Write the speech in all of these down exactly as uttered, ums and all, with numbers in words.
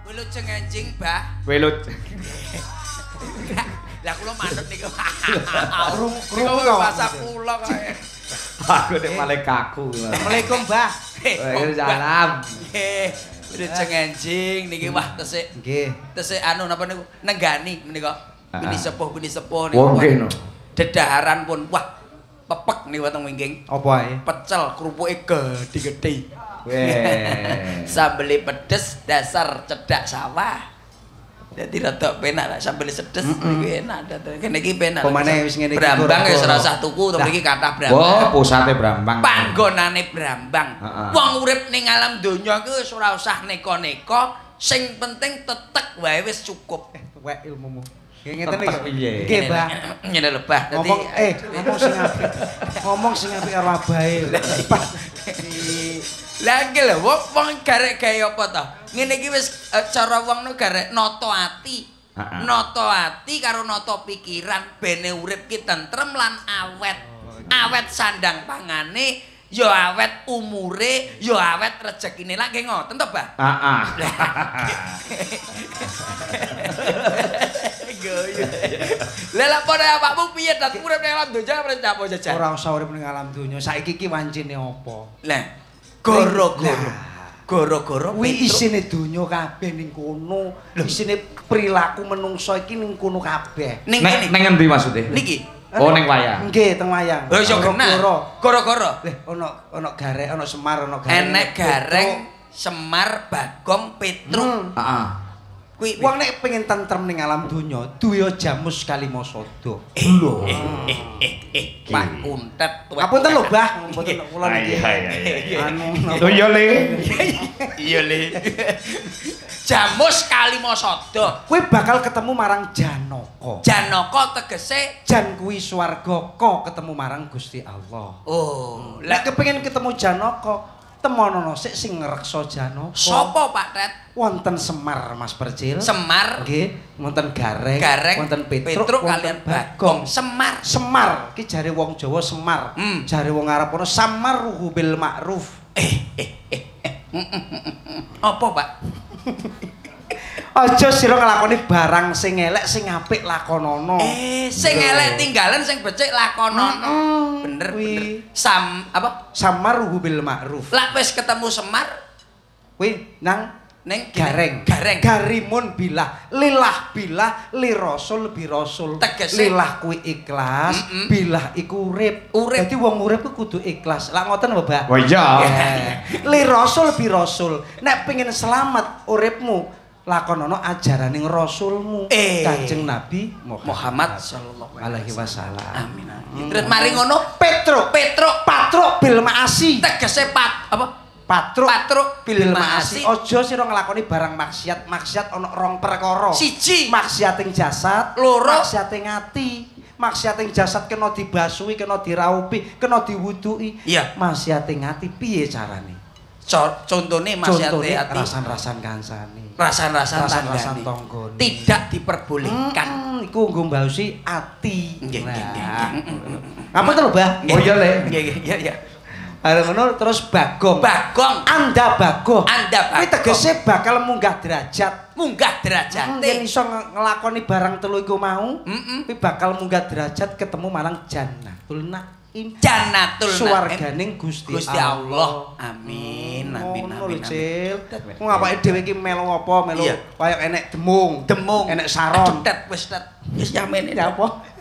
Wilujeng enjing, Mbah. Wilujeng. Lah kula manut niku. Krungu kok bahasa kula kae. Aku nek malah kaku. Assalamualaikum, Mbah. Waalaikumsalam. Nggih. Wilujeng enjing niki wah tesik. Nggih. Tesik anu napa niku nenggani menika. Bini sepuh bini sepuh niku. Wong kene. Dedaharan pun wah pepek niku teng wingking. Apa ae? Pecel kerupuke gede-gede. Weh. Sambel pedes dasar cedak sawah. Dadi rada penak lah sambel sedes iki enak dadi kene iki penak. Pemane wis ngene iki Brambang wis ora usah tuku to mriki kathah Brambang. Oh, pusate Brambang. Panggonane Brambang. Heeh. Wong urip ning alam donya ku wis ora usah neko-neko, sing penting tetek wae wis cukup. Eh, tuwek ilmumu. Nggih ngeten iki. Piye? Nggih, Mbah. Ngene lho, Bah. Dadi Ngomong eh ngomong sing apik. Ngomong sing apik karo abahe. Lah iki lho, wong wong garek gawe apa to? Ngene iki wis uh, cara wong nu garek nata ati. Nata ati karo nata pikiran bene urip ki tentrem lan awet. Awet sandang pangane, ya awet umure, ya awet rezekine. Lah nggih ngoten to, Bah? Heeh. Lah lha padha awakmu piye dat urip ning alam donya apa jajan? Ora usah urip ning alam donya. Saiki iki wancine apa? Lah goro-goro. Goro-goro kuwi isine donya kabeh ning kono. Isine perilaku menungso iki ning kono kabeh. Ning Nek ning endi maksude? Niki. Oh ning wayang. Nggih, teng wayang. Lho iso kena. Goro-goro. Leh ana ana garek, ana Semar, ana gareng. Enek gareng Semar, Bagong, Petruk. Heeh. Kuwi wong nek pengen tentrem ning alam donya, duwe jamus kalima sada. Lho. Pak Kuntet. Ngapunten lho, Bah, mboten kula niki. Anu. Oh iya, Le. Iya, Le. Jamus kalima sada. Kuwi bakal ketemu marang Janaka. Janaka tegese Jan kuwi swarga, ka ketemu marang Gusti Allah. oh, Lek kepengin ketemu Janaka, temonono sik sing ngreksa Janaka. Sapa Pak Tet? Wonten Semar, Mas Percil. Semar. Nggih, wonten Gareng, Gareng, wonten Petruk, Petruk wonten kalian Bagong. Semar. Semar, iki jare wong Jawa Semar. Hmm. Jare wong Arab ono samaruhu bil ma'ruf. Eh, eh, eh, eh. Apa, Pak? Aja sira nglakoni barang sing elek sing apik lakonono. Eh, sing elek tinggalan sing becik lakonono. Bener, bener. Sam apa? Samaruhu bil ma'ruf. Lah wis ketemu Semar Kuwi nang ning Gareng. Gareng. Garimun bilah, lilah bilah, li rasul bi rasul. Tegese. Lilah kuwi ikhlas, Mm -mm. bilah iku urip. Urip. Dadi wong urip ku kudu ikhlas. Lah ngoten lho, Mbak. Oh iya. Li rasul bi rasul. Nek pengen selamat uripmu, lakonono ajaraning rasulmu, Eh. Kanjeng Nabi Muhammad sallallahu alaihi wasallam. Amin. amin. Terus mari ngono Petruk, Petruk patruk bil maasi. tegese pat apa? Patruk, Patruk bil maasi. Aja sira nglakoni barang maksiat. Maksiat ana rong perkara. Siji. Maksiating jasad, Loro. maksiating ati. Maksiating jasad kena dibasuhi, kena diraupi, kena diwuduki. Iya. Maksiating ati piye carane? Co contone maksiate Contone ati. rasan-rasan kansane. Rasan-rasan Rasan-rasan tanggane. tanggane. Tidak diperbolehkan. Hmm, iku nggo mbausi ati. Nggih, nggih, nggih. Apa to lho, Mbah? Oh iya, Le. Nggih, nggih, iya, iya. Are ngono terus Bagong. Bagong Anda Bagong. Anda Kuwi Bagong. tegese bakal munggah derajat. munggah Yen derajate. iso nglakoni barang telu iku mau, Heeh. kuwi bakal munggah derajat ketemu marang Jannatul Naim. Jannatul Naim. Swarganing Gusti, Gusti Allah. Amin, amin, Ngono amin. lho, Cil. Wong awake dhewe iki melu apa? Melu Iya. kaya enek demung. Demung. Enek saron. Tet wis tet. Wis yamen Ya apa?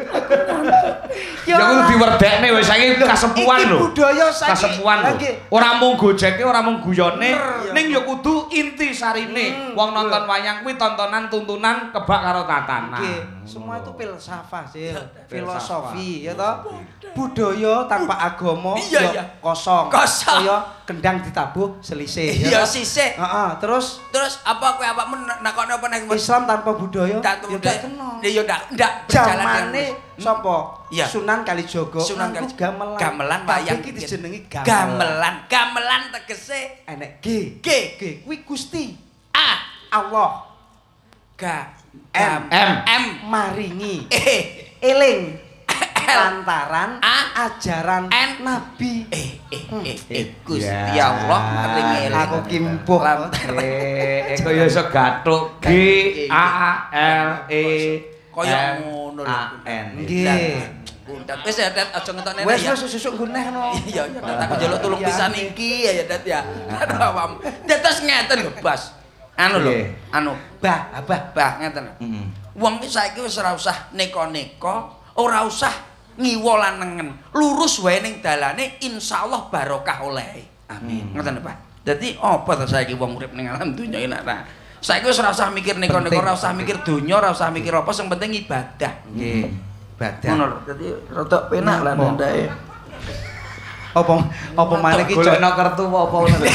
Ya kudu diwerdekne wis saiki kasepuan Iki lho. budaya saiki. Kasepuan lho. Lah, nggih. Ora mung gojeke, ora mung guyone, Bener. ning ya kudu inti sarine. Hmm, Wong betul. nonton wayang kuwi tontonan tuntunan kebak karo tatanan. Nggih, semua itu filsafah, Sil. Filsafah. Filosofi, ya toh? Budaya tanpa agama Iya, ya iya. kosong. Kosong. Kaya kendang ditabuh selisih, Iya toh? sisih. Heeh, terus Terus apa kowe awakmu nakoni apa nek Islam tanpa budaya Tak ya gak kena. Ya ndak ndak berjalan Zamane dengan- sapa? Iya. Sunan Kalijaga. Sunan nganggo Kalijaga. gamelan. Gamelan Kabeh wayang iki biyen. dijenengi gamelan. gamelan. Gamelan tegese Enek G. G. G kuwi Gusti A Allah Ga M. M M maringi E eling L lantaran A ajaran N Nabi. E E eh eh eh Gusti Allah kering aku kimpuh eh kaya iso gathuk G A L E kaya ngono lho N nggih Bundat wis ya Dat aja ngetokne ya wis wis sesuk guneh no iya iya Dat aku njaluk tulung pisan iki ya Dat ya aduh awam dados ngeten lho Bas anu lho anu bah abah bah ngeten heeh wong iki saiki wis ora usah neka-neka ora usah ngiwa lanengen lurus wae ning dalane insyaallah barokah oleh amin ngoten Pak dadi apa to saiki wong urip ning alam donya iki nek saiki wis ora usah mikir neka-neka ora usah mikir donya ora usah mikir apa sing penting ibadah nggih ibadah ngono lho dadi rada penak lah ndake apa apa maneh iki golekno kertu apa ngono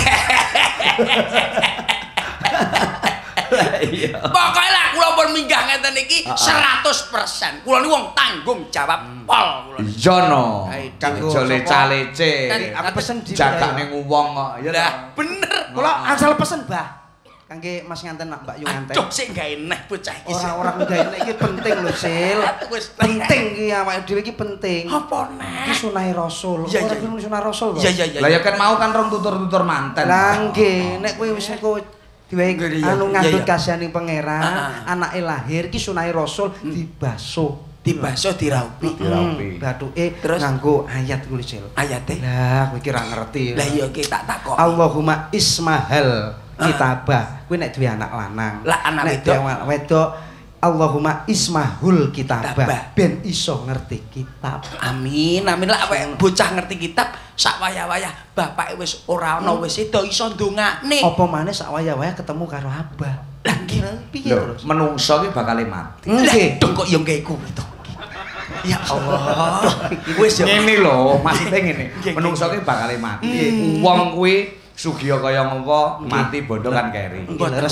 iya pokoke lah kula pun minggah ngeten iki seratus persen kula niku wong tanggung jawab pol kula iya no kanggo lece-lece aku pesen jaga ning wong kok ya lah bener kula asal pesen Mbah kangge Mas nganten Mbak Yu nganten cuk sik gawe neh bocah iki ora-ora gawe nek iki penting lho Sil penting iki awake dhewe iki penting apa neh iki sunah Rasul ora kuwi sunah Rasul kok iya iya iya lah ya kan mau kan rong tutur-tutur manten lah nggih nek kowe wis engko diwehi anu ngandut kasihaning pangeran anake lahir iki sunah Rasul dibaso dibaso diraupi diraupi bathuke nganggo ayat kuwi Sil ayate lah kowe iki ora ngerti lah iya iki tak takok Allahumma ismahal kitabah kuwi nek duwe anak lanang lah anak wedok wedok Allahumma ismahul kitabah ben iso ngerti kitab amin amin lah awake bocah ngerti kitab sak wayah-wayah bapake wis ora ana wis sedo iso ndongakne apa maneh sak wayah-wayah ketemu karo abah lah nggih piye terus menungso iki bakal mati nggih dong kok yo nggae kuwi to ya Allah wis ngene lho maksude ngene menungso iki bakal mati wong kuwi sugiya kaya ngopo mati bondo kan keri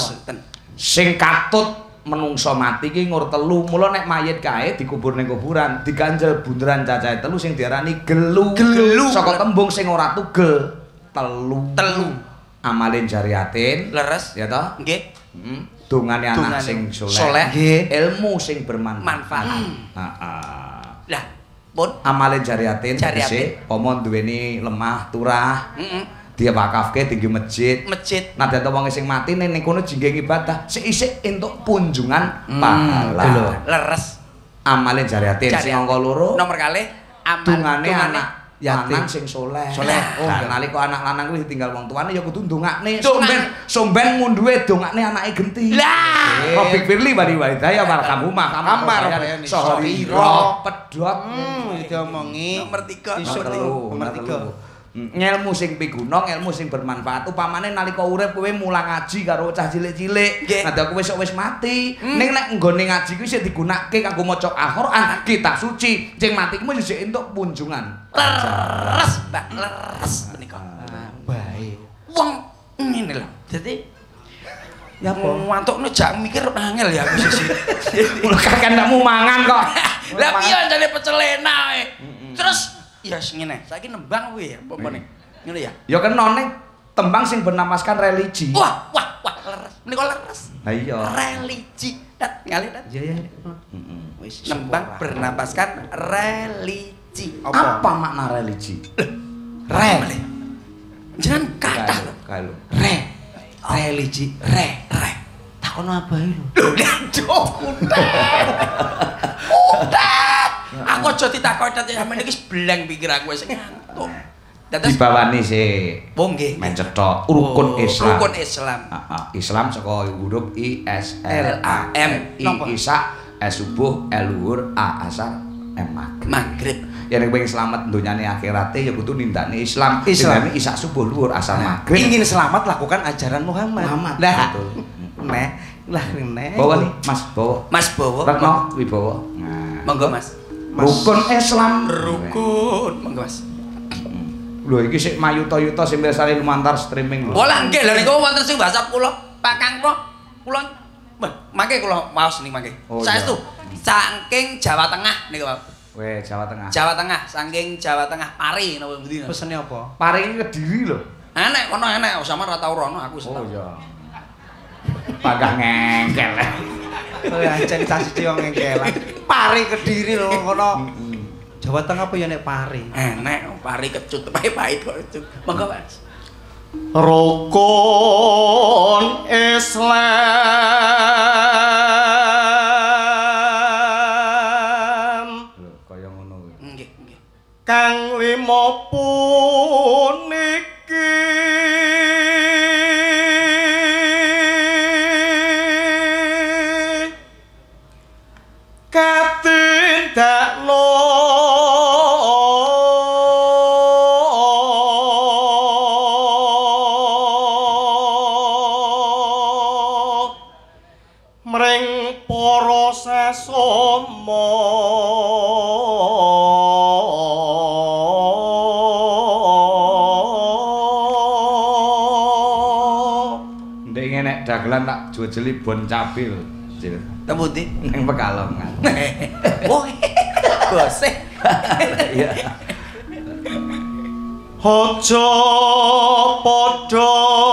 sing katut menungso mati ki ngur telu mula nek mayit kae dikubur ning kuburan diganjel bunderan cacahe telu sing diarani gelu saka tembung sing ora tugel telu telu amalin jariatin leres ya toh nggih heeh dongane anak sing saleh nggih ilmu sing bermanfaat heeh lah pun amalin jariatin tegese pomo duweni lemah turah heeh dia wakafke tinggi masjid masjid nah dadi wong sing mati ning kono jengge ibadah sik isik entuk punjungan pahala leres amale jariatin sing angka loro nomor kalih amale anak yatim sing saleh saleh oh nalika anak lanang kuwi ditinggal wong tuane ya kudu ndongakne somben somben ngunduhe dongakne anake genti lah Robik Firly bari hidayah marhamumah kamar sahira pedhot diomongi nomor tiga nomor tiga ngelmu sing piguna, ngelmu sing bermanfaat. Upamane nalika urip kowe mulang ngaji karo cah cilik-cilik. Nadha kowe sok wis mati. Ning nek nggone ngaji kuwi sing digunakake kanggo maca Al-Qur'an, kitab suci. Sing mati kuwi sik entuk punjungan. Leres, Mbak, leres menika. Baik. Wong ngene lho. Dadi ya apa? Wantukno jak mikir angel ya aku sisi. Mulo kakek ndakmu mangan kok. Lah piye jane pecel enak wae. Terus ya ngene, saiki nembang kuwi ya, popone. Ngono ya. Ya kena ning tembang sing bernamaskan religi. Wah, wah, wah, leres. Menika leres. Lah iya. Religi. Dat ngali dat. Iya, iya. Heeh. Wis nembang bernapaskan religi. Apa, apa makna religi? Re. Jenengan kathah lho. Kae Re. Religi, re, re. Takono abahe lho. Lho, cuk, kutet. Kutet. Aku aja ditakoki tet sampeyan iki blank pikir aku wis ngantuk. Dados dibawani sik. Oh nggih. Men cetok rukun Islam. Rukun Islam. Heeh, Islam saka huruf I S L A M. I Isa, S subuh, L luhur, A asar, M maghrib. Maghrib. Ya nek pengen selamat dunyane akhirate ya kudu nindakne Islam. Islam Isa subuh luhur asar maghrib. Ingin selamat lakukan ajaran Muhammad. Muhammad. Lah. Betul. Nek, lah nek. Bawa nih, Mas, bawa. Mas bawa. Retno Wibowo. Nah, monggo Mas. rukun Islam. Rukun, monggo Mas. Lho iki sik mayuta-yuta sing biasane lumantar streaming lho. Oh lah nggih, lha niku wonten sing WhatsApp kula, Pak Kang kula. Kula mangke kula maos niki mangke. Saestu saking Jawa Tengah niku, Pak. Weh, Jawa Tengah. Jawa Tengah, saking Jawa Tengah Pari napa ngendi? Pesene apa? Pari iki Kediri lho. Enek kono enek, sama ra tau rono aku wis. Oh iya. Pagah ngengkel. Oh ya, ancen cah siji wong ngengkelan. Pari Kediri lho kono. Jawa Tengah apa ya nek pari? Enek pari kecut, pahit-pahit kok kecut. Monggo, Mas. Rukun Islam kaya ngono kuwi. Nggih, nggih. Kang lima puniki katindakno mring para sesama ndek nek dagelan tak jojeli bon cabil. Temuti Ning Pekalongan. Oh, gosek. Iya. Aja padha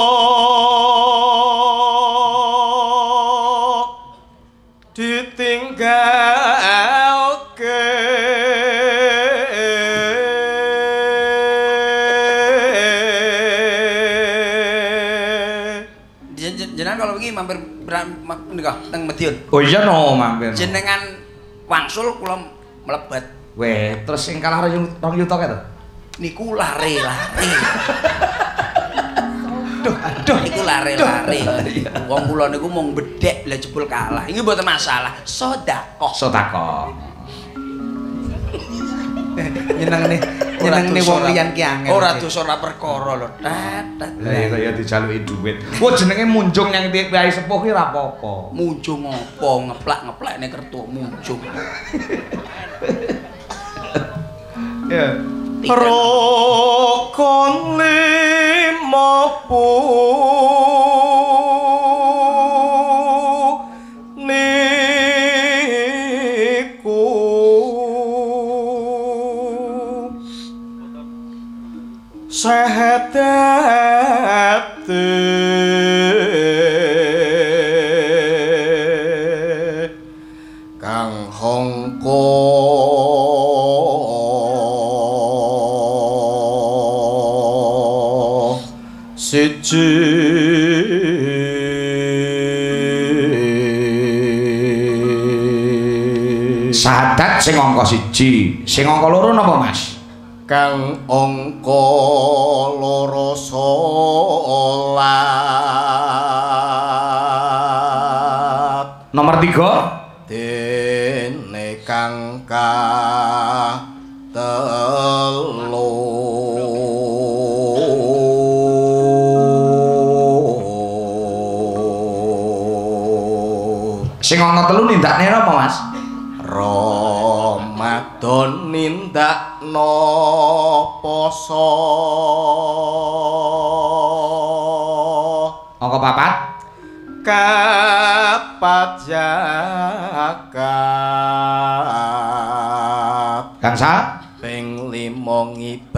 ditinggalke jenengan kalau begini mampir nikah teng Madiun. Oh iya no mampir. Jenengan wangsul kula mlebet. Weh, terus sing kalah rong yuta kae to? Niku lare-lare. Duh, aduh niku lare-lare. Wong kula niku mung bedhek lah jebul kalah. Iki mboten masalah. Sedekah. Sedekah. Nyenengne nyenengne wong liyan ki angel. Ora dosa ora perkara lho. Tet. Lah ya kaya dijaluki dhuwit. Wah jenenge munjung yang piye sepuh ki ora apa-apa. Munjung apa ngeplak-ngeplekne kertu munjung. Ya. Rukun lima niku sahadate kang hongko siji Sahadat sing angka siji, sing angka loro napa Mas? kang angka loro salat Nomor tiga dene kang ka telu sing angka telu nindakne napa Mas? Ramadan nindakno poso Angka papat kapajakat gangsal ping lima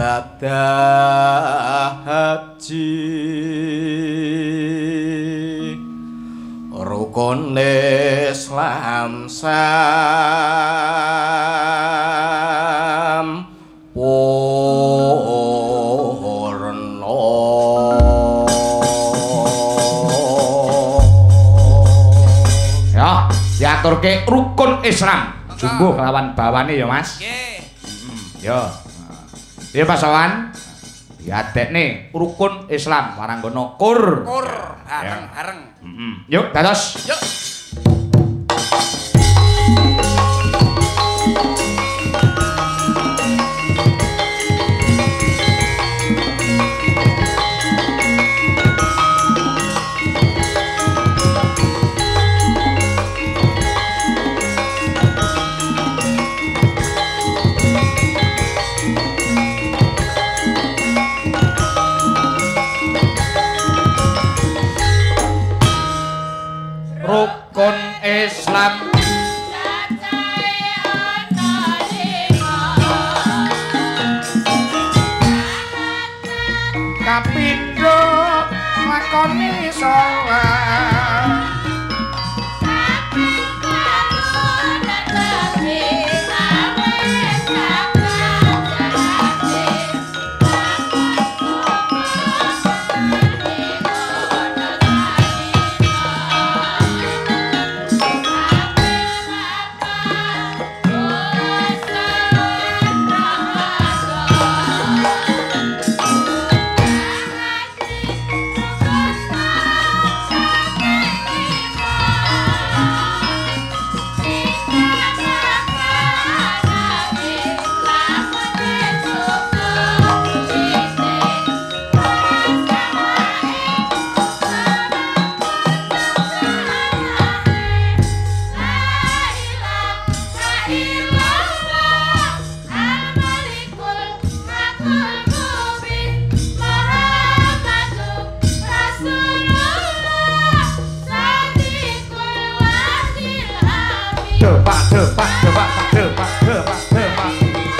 ibadah haji rukun Islam sampurna. ya diaturke rukun Islam jumbuh lawan bawane ya Mas. Nggih. Yo. Piye pasawan? Diadekne rukun Islam waranggono kur. Kur areng-areng. Heeh. Yuk dados. Yuk. Rukun Islam kapindho lakoni salat depak depak depak depak depak.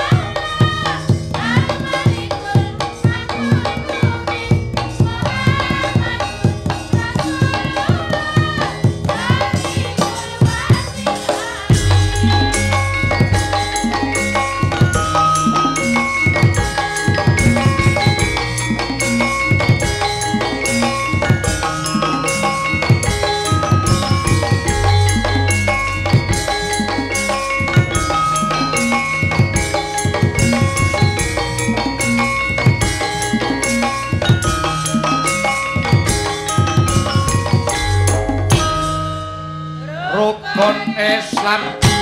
Rukun Islam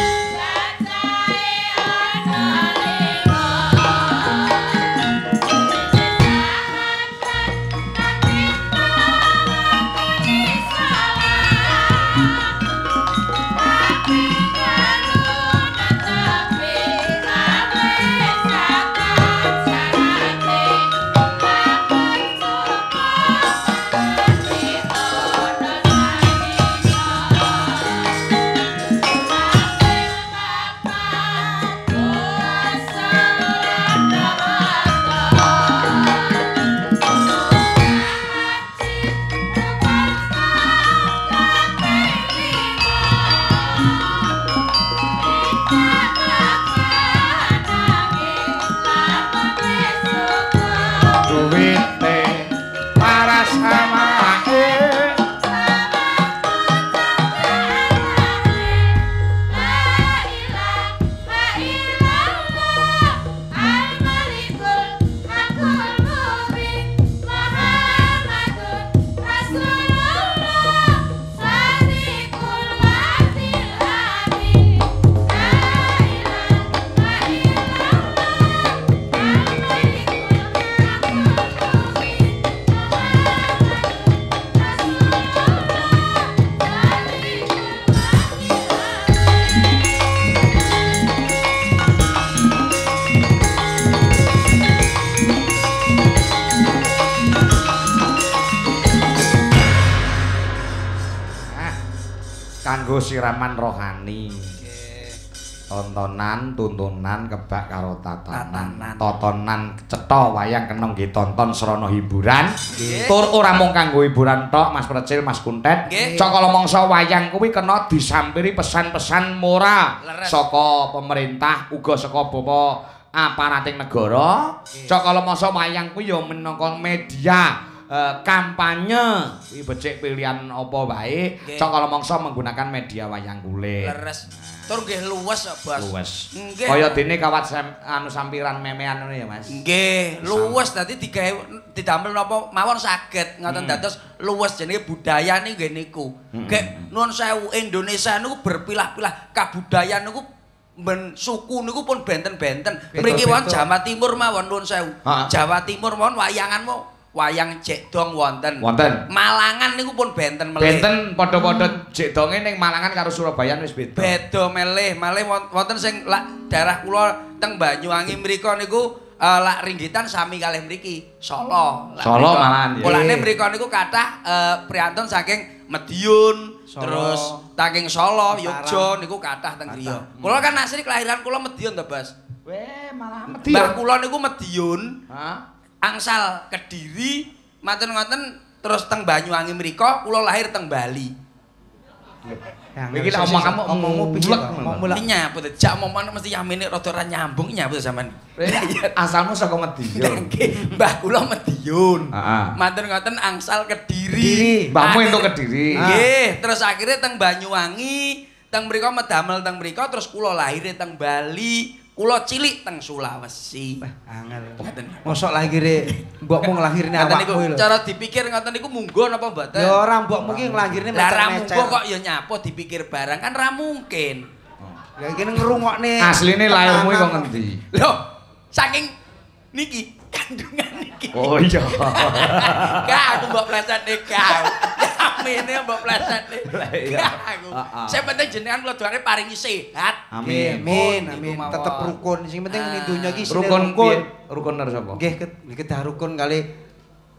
kanggo siraman rohani. Tontonan, tuntunan kebak karo tatanan. Totonan cetha wayang kena nggih tonton srana hiburan. Tur ora mung kanggo hiburan tok, Mas Precil, Mas Kuntet. Cakala mangsa wayang kuwi kena disampiri pesan-pesan moral saka pemerintah uga saka bapa aparating negara. Cakala mangsa wayang kuwi ya minangka media Uh, kampanye kuwi becik pilihan apa wae cakala mangsa menggunakan media wayang kulit. Leres. Tur nggih luwes kok, Bos. Luwes. Nggih. Kaya dene kawat sem, anu sampiran memean ngono ya, Mas. Nggih, luwes dadi digawe didamel napa mawon saged ngoten dados luwes jenenge budaya niki nggih niku. Nggih, nuwun sewu Indonesia niku berpilah-pilah kabudayan niku ben suku niku pun benten-benten. Mriki wonten Jawa Timur mawon nuwun sewu. Jawa Timur mawon wayangan mau wayang jekdong wonten. Wonten. Malangan niku pun benten melih. Benten padha-padha jekdonge ning Malangan karo Surabaya wis beda. Beda melih, malih wonten sing lak daerah kula teng Banyuwangi mriku niku uh, lak ringgitan sami kalih mriki. Solo. Solo Malangan. Kulane mriku niku kathah uh, priyantun saking Madiun, Solo. Terus saking Solo, Yogya niku kathah teng griya. Kula kan asli kelahiran kula Madiun to, Bas. Weh, malah Madiun. Mbah kula niku Madiun. Hah? Angsal Kediri, maten ngoten terus teng Banyuwangi mriko, kula lahir teng Bali. Iki lak omong kamu omongmu piye? Mulak nyaput jak omong mesti yamene rada ora nyambung nyaput sampean. Asalmu saka Madiun. Nggih, mbah kula Madiun. Heeh. Maten ngoten angsal Kediri. Mbahmu entuk Kediri. Nggih, terus akhirnya teng Banyuwangi, teng mriko medamel teng mriko terus kula lahir teng Bali. Kula cilik teng Sulawesi. Wah, angel. Mosok lahire mbokmu nglahirne awakmu lho. Cara dipikir ngoten niku munggo napa mboten? Ya ora mbokmu ki nglahirne mecer-mecer. Lah ra munggo kok ya nyapo dipikir barang kan ra mungkin. Ya iki ngrungokne. Asline lahirmu kok ngendi? Lho, saking niki kandungan niki. Oh iya. Gak aku mbok plesetne kau. Amine mbok plesetne. Gak aku. Sing penting jenengan kula doane paringi sehat. Amin. Amin. Amin. Tetep rukun. Sing penting ning donya iki rukun piye? Rukun karo sapa? Nggih, kedah rukun kali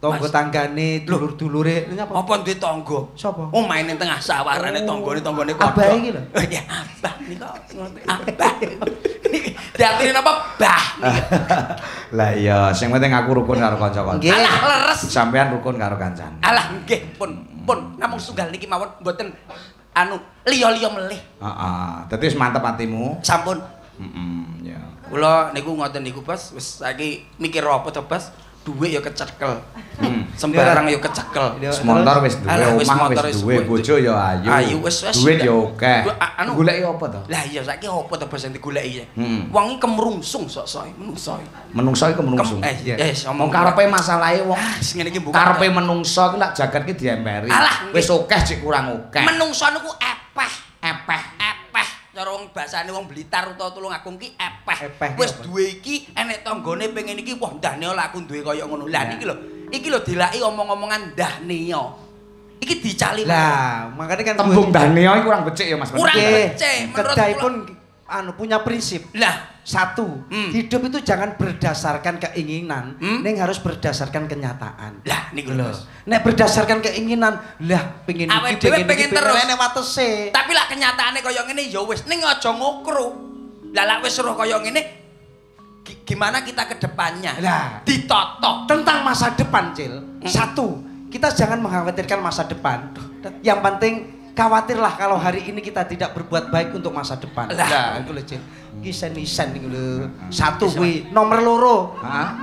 tangga tanggane dulur-dulure ngapa apa duwe tangga sapa oh main ning tengah sawarane tanggane tanggane kok abah iki lho ya abah nika abah diatine napa bah lah iya sing penting aku rukun karo kanca-kanca nggih alah leres sampean rukun karo kancane alah nggih pun pun namung setunggal niki mawon mboten anu liya-liya melih heeh dadi wis mantep atimu sampun heeh ya kula niku ngoten niku Bos wis saiki mikir apa to Bos duwe ya kecekel hmm. sembarang ya kecekel semontor wis duwe omah wis duwe bojo ya ayu ayu wis wis duit ya akeh anu goleki apa to lah iya saiki apa to Bos sing digoleki wong iki kemrungsung sok-sok menungso menungso iki kemrungsung eh yes omong karepe masalahe wong ngene iki bukan karepe menungso ki lak jagat ki diemperi wis akeh sik kurang akeh menungso niku epeh epeh epeh cara wong basane wong Blitar utawa Tulungagung ki epeh. Wis duwe iki enek tanggane pengen iki wah ndahne lek aku duwe kaya ngono. Lah niki lho, iki lho dilaki omong-omongan ndahne. Iki dicali. Lah, makane kan tembung ndahne iki kurang becik ya Mas. Kurang becik menurut kedahipun anu punya prinsip. Lah, satu, hmm. hidup itu jangan berdasarkan keinginan, hmm? neng harus berdasarkan kenyataan. Lah niku lho. Nek berdasarkan keinginan, lah pengen iki pengen, pengen terus nek watese. Tapi lah kenyataane kaya ngene ya wis ning aja ngokru. Lah lek wis suruh kaya ngene gimana kita ke depannya? Lah, ditotok tentang masa depan, Cil. Hmm. Satu, kita jangan mengkhawatirkan masa depan. Yang penting khawatirlah kalau hari ini kita tidak berbuat baik untuk masa depan. Lah, itu lho, Cil. Ki sen-sen iki lho. Satu kuwi, nomor loro. Hah?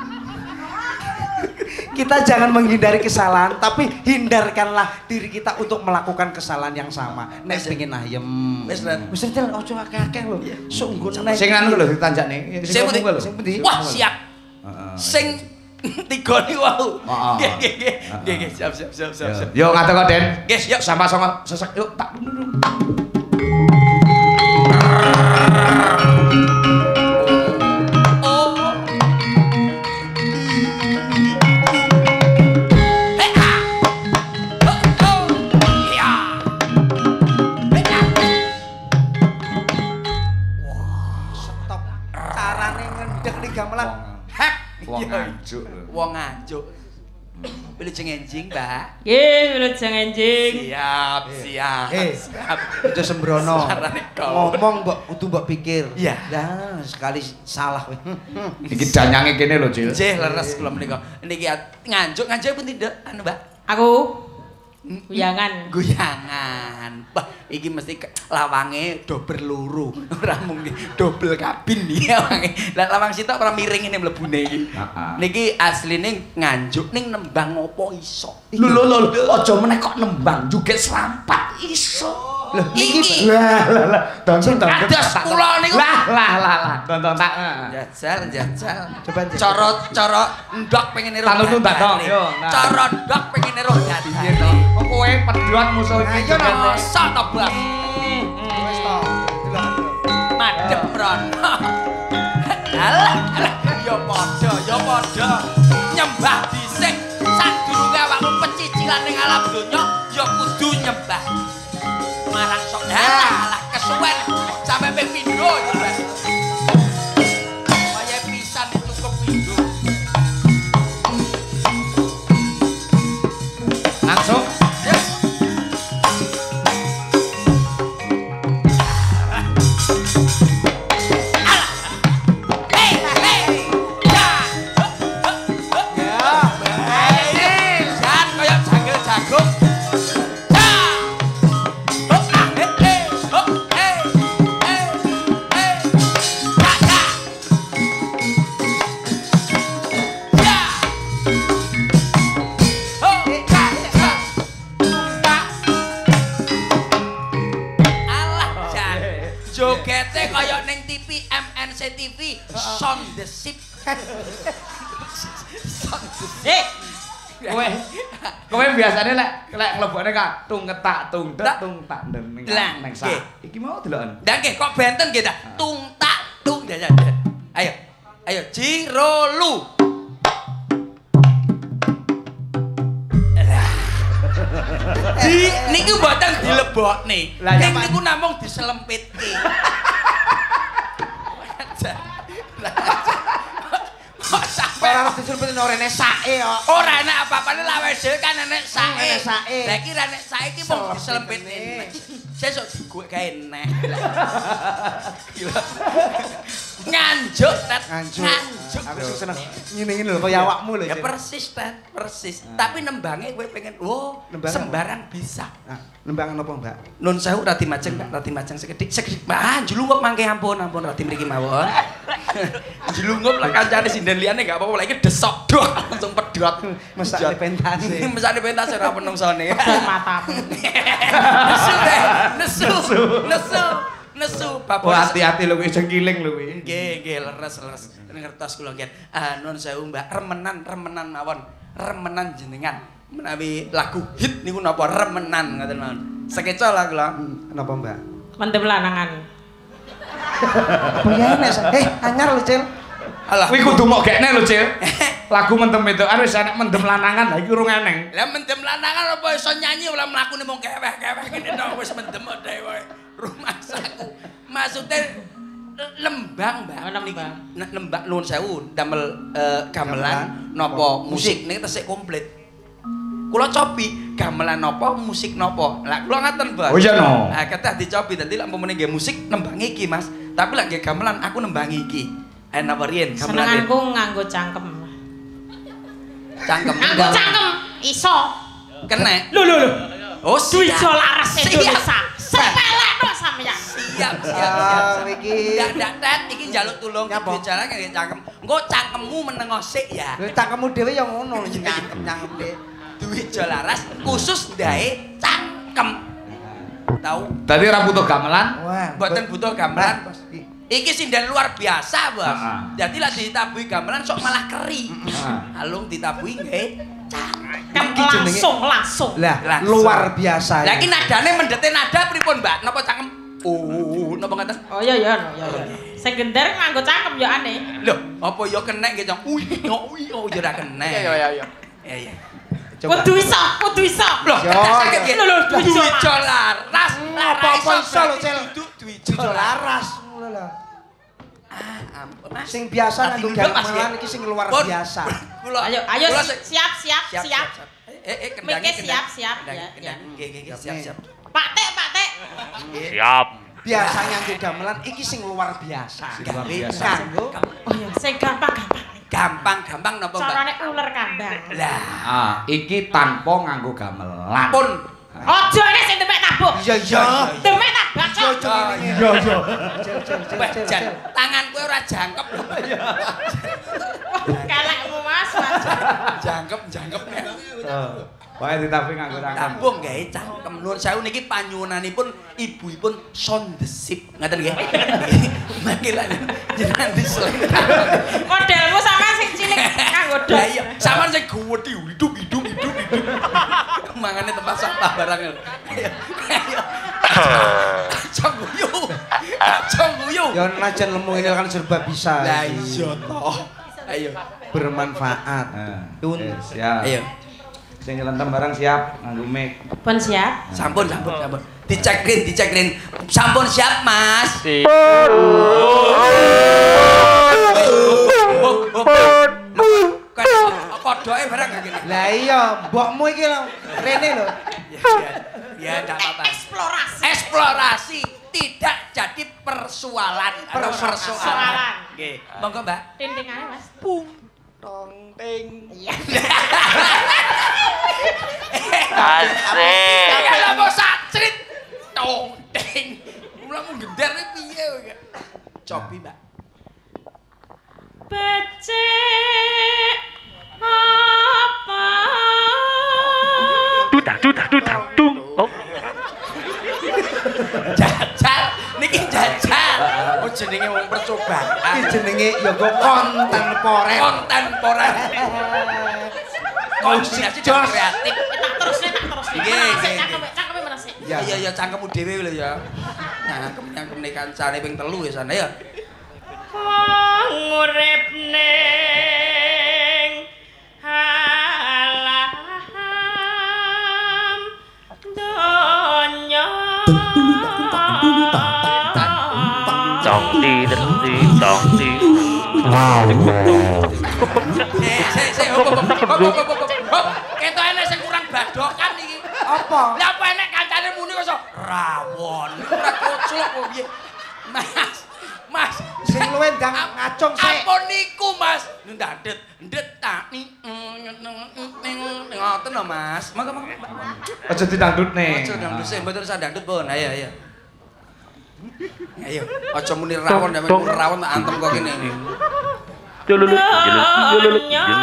Kita jangan menghindari kesalahan, tapi hindarkanlah diri kita untuk melakukan kesalahan yang sama. Nek pengen ayem. Wis, wis Cil, ojo akeh-akeh lho. Sok nggon nek. Sing anu lho ditanjakne. Sing pundi? Wah, siap. Heeh. Sing tiga niku wau. Nggih nggih nggih. Nggih nggih siap siap siap siap. Yo ngatur kok Den. Nggih, yuk sampah songo sesek yuk tak. Wong nganjuk lho. Wong nganjuk. Wilujeng enjing, Mbak. Nggih, wilujeng enjing. Siap, siap. Eh, siap. Aja sembrono. Ngomong mbok kudu mbok pikir. Iya. Lah, sekali salah kowe. Iki danyange kene lho, Cil. Nggih, leres kula menika. Niki nganjuk, nganjuk pun tidak anu, Mbak. Aku guyangan. Guyangan. Wah, iki mesti lawange dobel loro. Ora mung dobel kabin iki lawange. Lah lawang sitok ora miring ngene mlebune iki. Niki asline nganjuk ning nembang opo iso. Lho lho lho, aja meneh kok nembang joget serampat iso. Lho iki lah lah lah. Tonton tonton. Adas kula niku. Lah lah lah lah. Tonton tak. Jajal jajal. Coba cara cara ndok pengen ero. Tanun tak dong. Yo. Cara ndok pengen ero piye to? Kok kowe pedhot musuh iki yo rasa to, Bos. Wis to. Madhep rono. Alah, yo padha, yo padha. Nyembah dhisik sadurunge awakmu pecicilan ning alam donya yo kudu nyembah. Marang sok alah kesuwen sampe ping pindho yo, Mas. Kaya pisan cukup pindho. Langsung T V Sound the Ship. Eh, kowe kowe biasane lek lek mlebokne kak tung ketak tung tek tung tak ning ning sak. Iki mau deloken. Lah nggih kok benten nggih ta. Tung tak tung. Ayo. Ayo Jirolu. Di niku mboten dilebokne. Ning niku namung diselempitke. Kok sampe ora disumpet ora enek sake kok. Ora enek apa-apane lawe dhewe kan enek sake. Enek sake. Lah iki ra enek sake iki mung diselempit. Sesuk diguk gawe enek. Nganjuk, Tet. Nganjuk. Nganjuk. Aku sing seneng ngene-ngene lho kaya awakmu lho. Ya persis, Tet. Persis. Tapi nembange kowe pengen, oh, Nembang sembarang bisa. Nah, nembangan apa, Mbak? Nun sewu rati majeng, Mbak, rati majeng sekedhik, sekedhik. Ah, njlungup mangke ampun, ampun rati mriki mawon. Njlungup lah kancane sinden liyane gak apa-apa, lha iki desok dok langsung pedhot. Mesake pentase. Mesake pentase ora penungsone. Matamu. Nesu deh, nesu. Nesu. Nesu. Oh, hati-hati lho kuwi jengkiling lho kuwi. Nggih, nggih, leres-leres. Ngertos kula nggih. Ah, nun sewu, Mbak, remenan-remenan mawon. Remenan jenengan. Menawi lagu hit niku napa remenan ngoten mawon. Sekeca lah kula. Napa, Mbak? Mendem lanangan. Apa ya enek? Eh, anyar lho, Cil. Alah, Kuwi kudu mok gekne lho, Cil. Lagu mendem wedokan wis enek mendem lanangan, lah iki urung eneng. lah mendem lanangan apa iso nyanyi ora mlakune mung keweh-keweh ngene tok wis mendem dhewe. Rumah saku. Maksudnya lembang, Mbak. Oh, lembang. Nek lembang nuwun sewu damel eh, gamelan napa musik niki tesih komplit. Kula cobi gamelan napa musik napa. Lah kula ngaten, Bos. Oh iya no. Nah, ketah dicobi dadi lek umpamane nggih musik nembangi iki, Mas. Tapi lek nggih gamelan aku nembangi iki. Eh napa riyen gamelan. Senenganku nganggo cangkem. Cangkem. Nganggo cangkem iso. Kenek. Lho lho lho. Oh, Duit siap. iso laras Siap. Indonesia. Sepelek tok sampeyan. Siap, siap, siap. Ah, siap. iki. Ndak ndak Tet, iki njaluk tulung Nyapa? duit jalan nggih cangkem. Engko cangkemmu menengo sik ya. Lha cangkemmu dhewe ya ngono nyangkem-nyangkem dhewe. Duit jolaras khusus ndae cangkem. Tahu? Tadi ora butuh gamelan. Wah, Mboten butuh gamelan. Bos. Iki sinden luar biasa, Bos. Heeh. Jadi lek ditabuhi gamelan sok malah keri. Heeh. Alung ditabuhi nggih cangkem. Iki jenenge- Langsung langsung. Lah, Langsung. luar biasa. Lah iki nadane mendete nada pripun, Mbak? Napa cangkem? Oh, napa ngaten? Oh iya iya iya. Sing gender nganggo cangkem ya aneh. Lho, apa ya kenek nggih, Cang? Uy, oh, uy, oh, ya ora kenek. Iya iya iya. Iya, iya. Kudu iso, kudu iso. Loh, Yo, kata sakit yo. nggih. Lho, lho, Duit duit jolaras. apa-apa iso lho, Cel. Duit Ijo jolaras. laras ngono lho. Ah, ampun, Mas. Sing biasa Hati nganggo nunduk, Mas, gamelan ya. iki sing luar Pun, biasa. Kula Ayo ayo kula si- sik- siap siap siap. Eh eh kendang. Mikir siap, siap, ya, ya. Nggih nggih nggih, siap siap. Pak Tek, Pak Tek. Siap. Biasa nganggo gamelan iki sing luar biasa. luar biasa. Kanggo Oh iya, sing gampang-gampang. Gampang-gampang napa, Mbak? Carane ular kambang. Lah, Ah, iki tanpa nganggo gamelan. pun Ojo ini sing demek tabuh. iya iya. Demek tabak Iya cok. iya. Iya iya. Cel cel cel Wah, cel. Jan, cel. tangan kowe ora jangkep lho. Kelekmu Mas. Mas. Jangkep, jangkep. Oh. Wae ditapi nganggo cangkem. Kampung gawe cangkem. Nuwun sewu niki panyuwunanipun ibuyipun Sondesip. Ngaten nggih. Mangke lha jenengan diseleng. Modelmu sama sing cilik nganggo dok. Lah iya, sampean sing gowedi hidup hidup hidup hidup. Mangane tempat sampah barang. Ayo. Ayo. Cong guyu. Cong guyu. Ya najan lemu ini kan serba bisa. Lah iya toh. Ayo. Bermanfaat. Nah, Tun. eh, siap. Ayo. Sing nyelentem barang siap nganggo mic. Pun siap. Sampun, sampun, sampun. Dicekin, dicekin. Sampun siap, Mas. Kodoke barang gak gini. Lah iya, mbokmu iki lho, rene lho. Ya, enggak apa-apa. Eksplorasi. Eksplorasi tidak jadi persoalan. Atau Persoalan. persoalan. Nggih. Monggo, Mbak. Tintingane Mas. Pung tong ting. Iya. Asik. Kalau mau sacrit, tongting. Mula mau gender ini piye kok. Cobi, Mbak. Becek apa? Dudak dudak dudak dung. Oh. Jajal, niki jajal. Oh jenenge wong percobaan. Iki jenenge ya kok kontemporer. Kontemporer. Kombinasi Jos. kreatif. Tak terusne tak terusne. Nggih, Menasik, nggih, cangkeme cangkeme menasik. Ya. Iya iya cangkemmu dhewe lho ya. Nyangkem nyangkemne kancane ping telu ya sana ya. Wong urip ning alam donya. Dong di dong di dong di. Sik, sik, hop, hop, hop, hop, hop, hop. Ketok enek sing kurang badokan iki. Apa? Lah apa enek kancane muni kok rawon. Ora koclok kok piye. Mas, Mas, Sing luwih ndang ngacung sik. apa niku, Mas? Ndadet, ndet tak ni. Ngoten lho, Mas. Monggo, monggo. Aja didangdutne. Aja dangdut sih, mboten usah dangdut, Pun. Ayo, ayo. Ayo, aja muni rawon, nek muni rawon tak antem kok kene. Jalulu, jalulu, jalulu.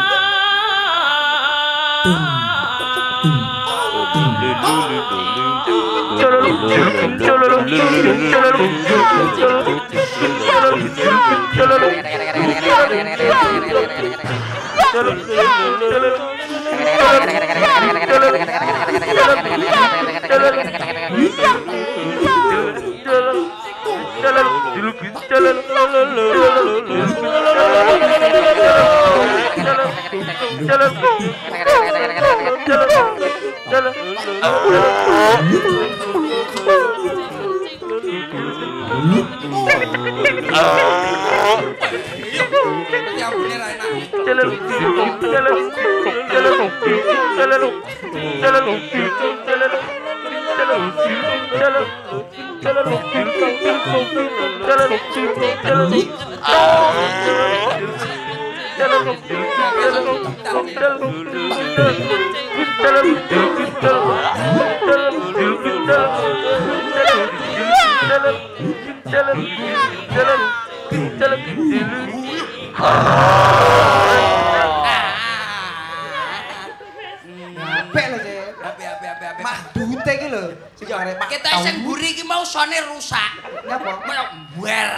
Apik lho, Cek. Apik, apik, apik, apik. Mahdute iki lho. Sing arep Kita sing mburi iki mau sone rusak. Nyapa? Kayak buer.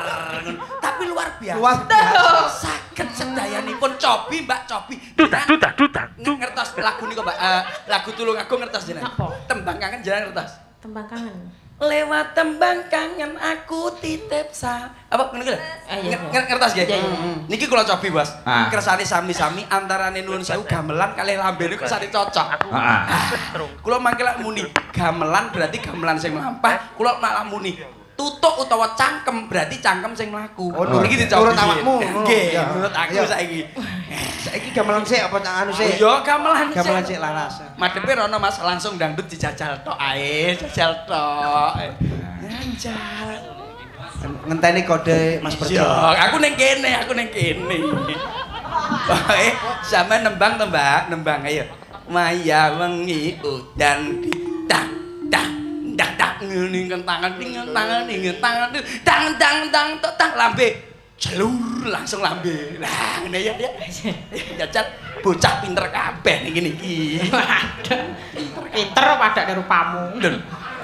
Tapi luar biasa. Luar biasa. Saged sedayanipun Cobi, Mbak Cobi. Dudak, dudak, dudak. Ng- Ngertos lagu niku, Mbak. Eh, lagu Tulung Agung ngertos jenengan? Apa? Tembang kangen jenengan ngertos? Tembang kangen. Lewat tembang kangen aku titip sa. Apa ngene iki lho? Ah, iya, Nge- iya. nge- Ngertos nggih? Iya, iya. Niki kula Cobi, Bos. Ah. Kersane sami-sami antarane nuwun sewu gamelan kalih lambe niku kersane cocok. Heeh. Kula mangke lak muni gamelan berarti gamelan sing mlampah, kula malah muni tutuk utawa cangkem berarti cangkem sing mlaku. Oh, nurut- Iki dicobi. nurut awakmu, ngono. Nggih, Ya. menurut aku Ya. saiki. Saiki gamelan sik apa anu sik? Yo gamelan sik. Gamelan sik laras. Madepe rono Mas langsung dangdut dijajal tok ae, jajal tok. Anjal. Ngenteni kode Mas Yo, Perjo. aku ning kene, aku ning kene. Eh, sampe nembang to, Mbak, nembang ayo. Maya wengi udan ditang tang dak dak ngene kentangan ning tangan ning tangan tang tang tang tok tang lambe jelur langsung lambe. Lah ngene ya ya. Jajal bocah pinter kabeh ning kene iki. Pinter pada dari rupamu. Lho.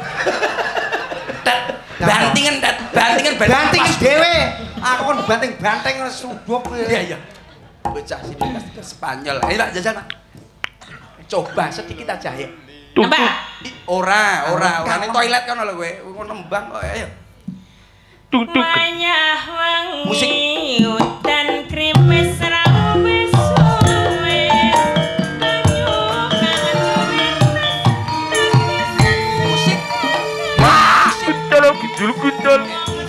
Bantingan, Dat. Bantingan, Banting dhewe. Aku kon banting banteng subuk. Iya, iya. Bocah sini ke Spanyol. Ayo, Pak, jajal, Pak. Coba sedikit aja ya. Nambah. Di- Ora, ora, ora ning toilet kono lho kowe. Kowe nembang kok ayo. Tung tung. Wayah wengi Musik. udan krimis rawe suwe. Musik. Kucel, kucel, kucel.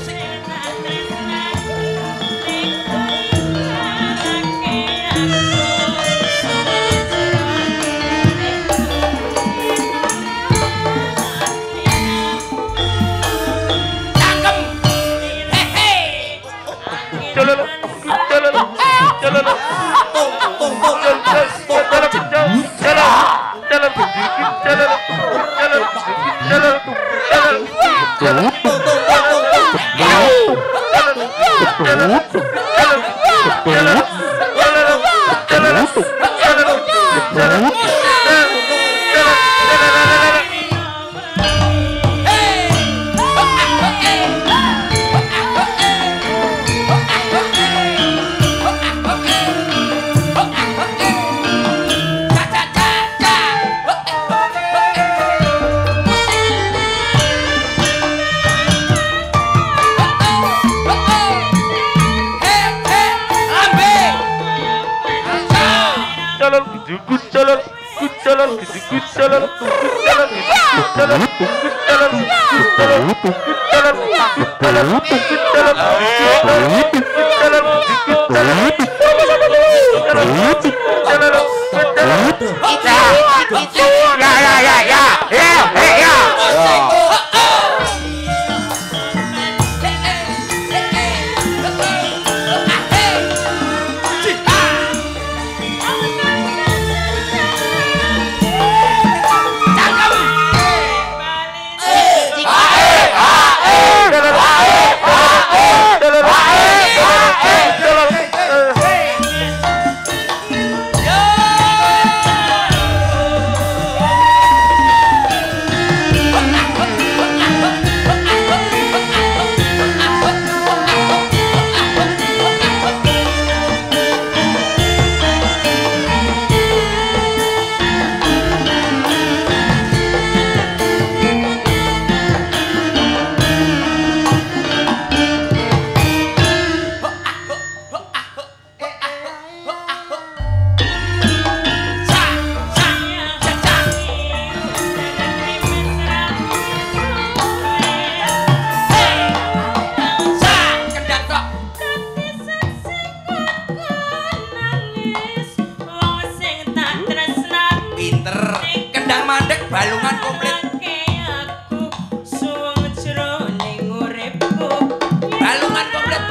Cangkem. Hehe. Kucel, kucel, kucel. Ya ya ya ya. Ya ya. balungan komplit. Balungan komplit.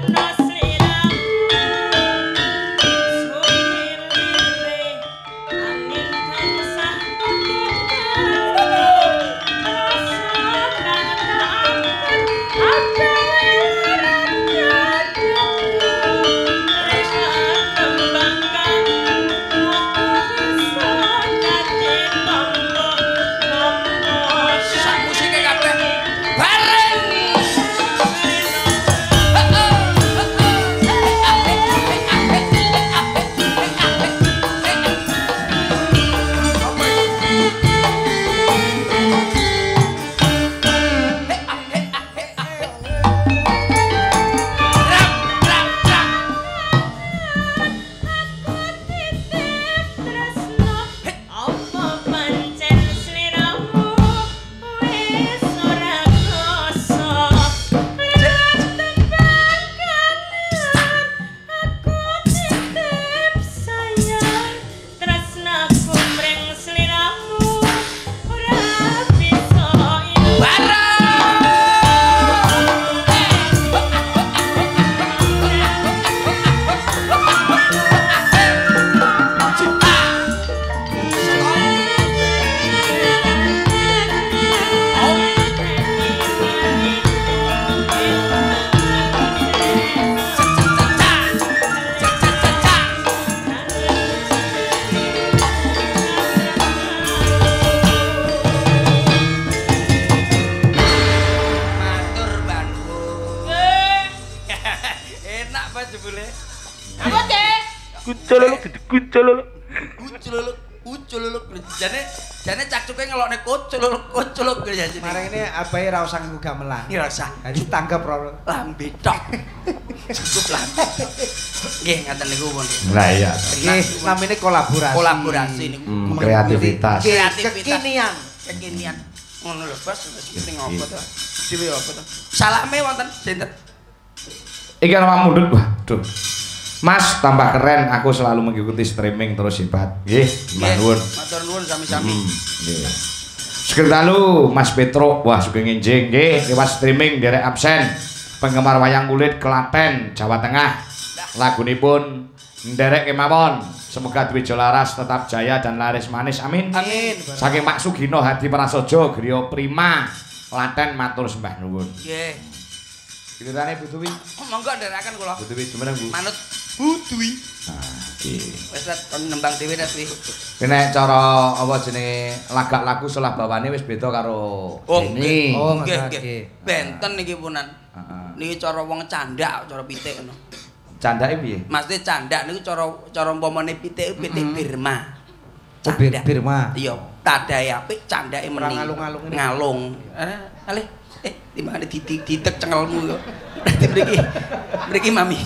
Jane jane cakcuke ngelokne kuculuk kuculuk ya sini. Marang ini abahe ra usah nganggo gamelan. Ora usah. Dadi tanggap ora lambe tok. Cukup lambe. Nggih ngaten niku pun. Lah iya. Nggih namine kolaborasi. Kolaborasi niku. Hmm, kreativitas. Kreativitas. Kekinian. Kekinian. Ngono lho, Bos. Wis penting apa to? Dhewe apa to? Salame wonten sinten? Iki ana mundut. Waduh. Mas tambah keren, aku selalu mengikuti streaming terus hebat. Nggih, nuwun. Matur nuwun sami-sami. Nggih. Sugeng dalu Mas Petro, wah sugeng enjing nggih lewat streaming derek absen. Penggemar wayang kulit Klaten, Jawa Tengah. Lagunipun nderek kemawon. Semoga duwe laras tetap jaya dan laris manis. Amin. Amin. Saking Mak Sugino Hadi Prasojo, Griya Prima, Klaten matur sembah nuwun. Nggih. Giliranane Bu Dwi. Monggo ndherekaken kula. Bu Dwi jumeneng Bu. Manut Bu Dwi. Nah, iki. Wis kon nembang dhewe ta kuwi. Nek cara apa jenenge lagak lagu selah bawane wis beda karo ini. Oh, nggih nggih. Benten niki punan. Heeh. Niki cara wong candak, cara pitik ngono. Candake piye? Maksudnya candak niku cara cara umpamane pitik pitik Birma. Candak Birma. Iya, tadahe apik, candake meni. Ngalung-ngalung ini. Ngalung. Eh, alih. Eh, timbangane ditik ditek cengelmu kok. Dadi mriki. Mriki Mami.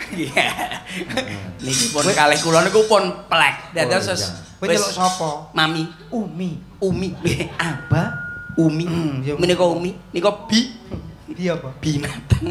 Niki pun kalih kula niku pun plek. Dados wis kowe nyeluk sapa? Mami, Umi. Umi, Aba, Umi. Menika Umi, nika Bi. Iya apa? Binatang.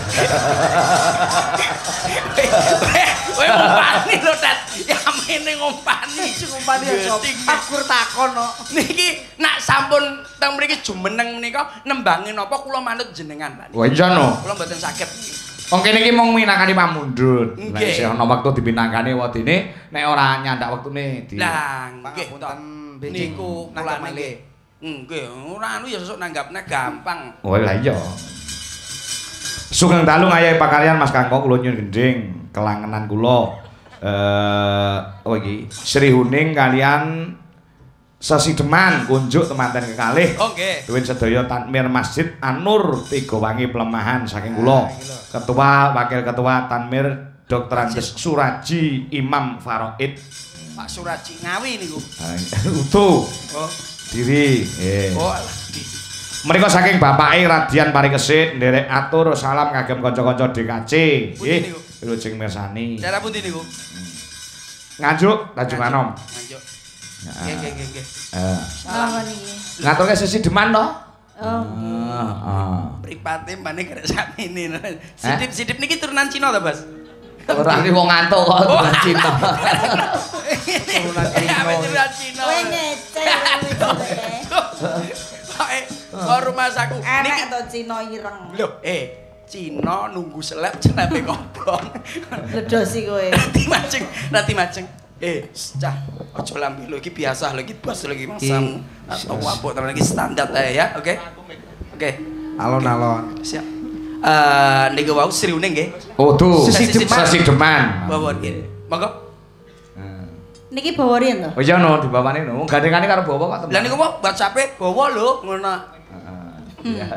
Kowe ngumpani lho, Tat. Yamene ngumpani. Sing ngumpani ya sapa? Aku takon no. Niki nak sampun teng mriki jumeneng menika nembangi napa kula manut jenengan, Pak. Wah iya no. Kula mboten saged. Wong kene iki mung minangkani pamundhut. Nek Nggih. isih ana wektu dipinangkani wadine, nek ora nyandak wektune di. Lah, nggih to. Pangapunten, Niku kula nggih. Nggih, ora anu ya sesuk nanggapne gampang. Oh lah iya. Sugeng dalu ngayahi pakaryan Mas Kangkong kula nyuwun gending kelangenan kula. Eh oh iki Sri Huning kalian Sasideman kunjuk temanten kekalih. Oh nggih. Duwin sedaya Tanmir Masjid Anur Tiga Wangi Pelemahan saking kula. Ketua Wakil Ketua Tanmir Dokter Andes Suraji Imam Faraid. Pak Suraji Ngawi niku. Utuh. Oh. Diri. Nggih. Oh alah. Menika saking bapake Radian Parikesit nderek atur salam kagem kanca-kanca D K C. Nggih. Wilujeng mirsani. Daerah pundi niku? Nganjuk Tanjung Anom. Nganjuk. Nggih nggih nggih nggih. Eh. Apa niki? Ngaturke sesi deman to? Oh. Heeh. Mripate mbane karek sakmene. Sidip-sidip niki turunan Cina ta, Bas? Ora iki wong ngantuk kok turunan Cina. Turunan Cina. Turunan Cina. Kowe ngeceh kowe. Pokoke kok rumah saku. Enak to Cina ireng. Lho, eh Cina nunggu seleb jenape kobong. Ledosi kowe. Nanti maceng, nanti maceng. Eh, cah, aja lambe lho iki biasa lho iki bos lho iki masamu. Atau apa terus lagi standar ae ya, oke? Oke. Alon-alon. Siap. Eh niku wau Sri Uning nggih. Oh tuh, Sesi sesi Deman. sesi deman. Bawon nggih. Monggo. Niki bawa riyen to? Oh iya no, dibawane no. Gandengane karo bawa kok temen. Lah niku apa WhatsApp-e bawa lho ngono. Iya.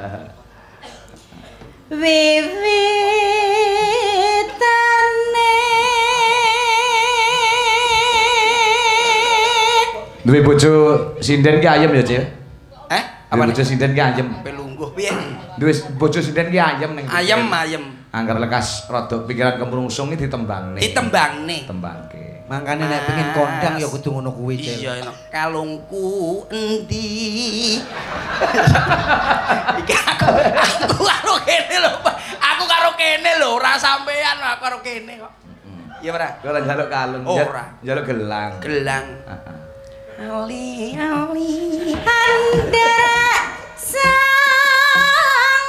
Wiwitane Duwe bojo sinden ki ayem ya, Cil? Eh? Apa bojo sinden ki ayem? Pelungguh piye? Duwe bojo sinden ki ayem ning. Ayem ayem. Angger lekas rada pikiran kemrungsung iki ditembangne. Ditembangne. Tembangke. Mangkane nek pengen kondang ya kudu ngono kuwi, Cil. Iya enak. Kalungku endi? Iki aku, aku karo kene lho, Pak. Aku karo kene lho, ora sampean aku karo kene kok. Iya ora? Ora njaluk kalung, Ora. njaluk gelang. Gelang. Heeh. ali ali andara sang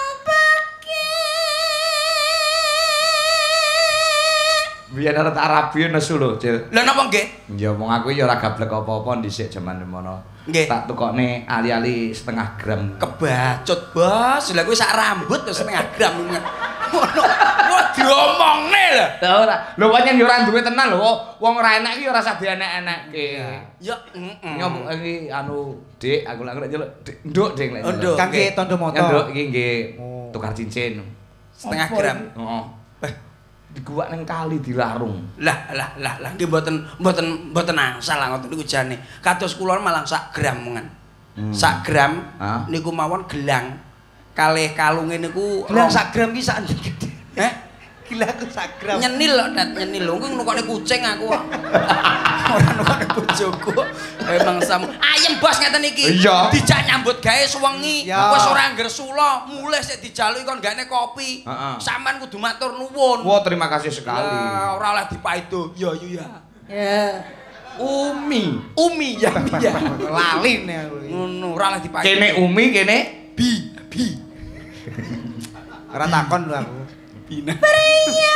peki. Biyen arep Arabi nesu lho, Cil. Lha napa nggih? Ya wong aku ya ora gablek apa-apa dhisik jaman mono. Nggih. Tak tukokne ali-ali setengah gram. Kebacut, Bos. Lah kuwi sak rambut terus setengah gram. Ngono. Wah diomongne lho. Lah ora. Lho pancen yo ora duwe tenan lho. Wong ora enak iki ora usah dienek-enekke. Ya, heeh. Nyop iki anu, Dik, aku lak njaluk nduk, Dik. Oh, nduk. Kangge tondo moto. Nduk iki nggih tukar cincin. Setengah gram. Heeh. Eh, diguwak ning kali dilarung. Lah lah lah lah nggih mboten mboten mboten angsal ngoten niku jane. Kados kula malang sak gram mongan. Hmm. Sak gram Hah? niku mawon gelang. Kalih kalunge niku Gelang rong- sak gram ki sak ndi gede. Eh? Gelang sak gram. Nyenil lho, Nat, nyenil lho. Kuwi nukokne kucing aku kok. Ora nukokne bojoku. Emang sam ayem Bos ngeten iki. Iya. Dijak nyambut gawe suwengi. Ya. Wis ora angger sula, mulih sik dijaluki kon gane kopi. Heeh. Sampean kudu matur nuwun. Wah, terima kasih sekali. Lah, ora oleh dipaido. Ya yo ya. Ya. Umi. Umi ya ya. Lali nih aku. Ngono, ora oleh dipaido. Kene Umi, kene bi bi. Ora takon lho aku. Bina. Priya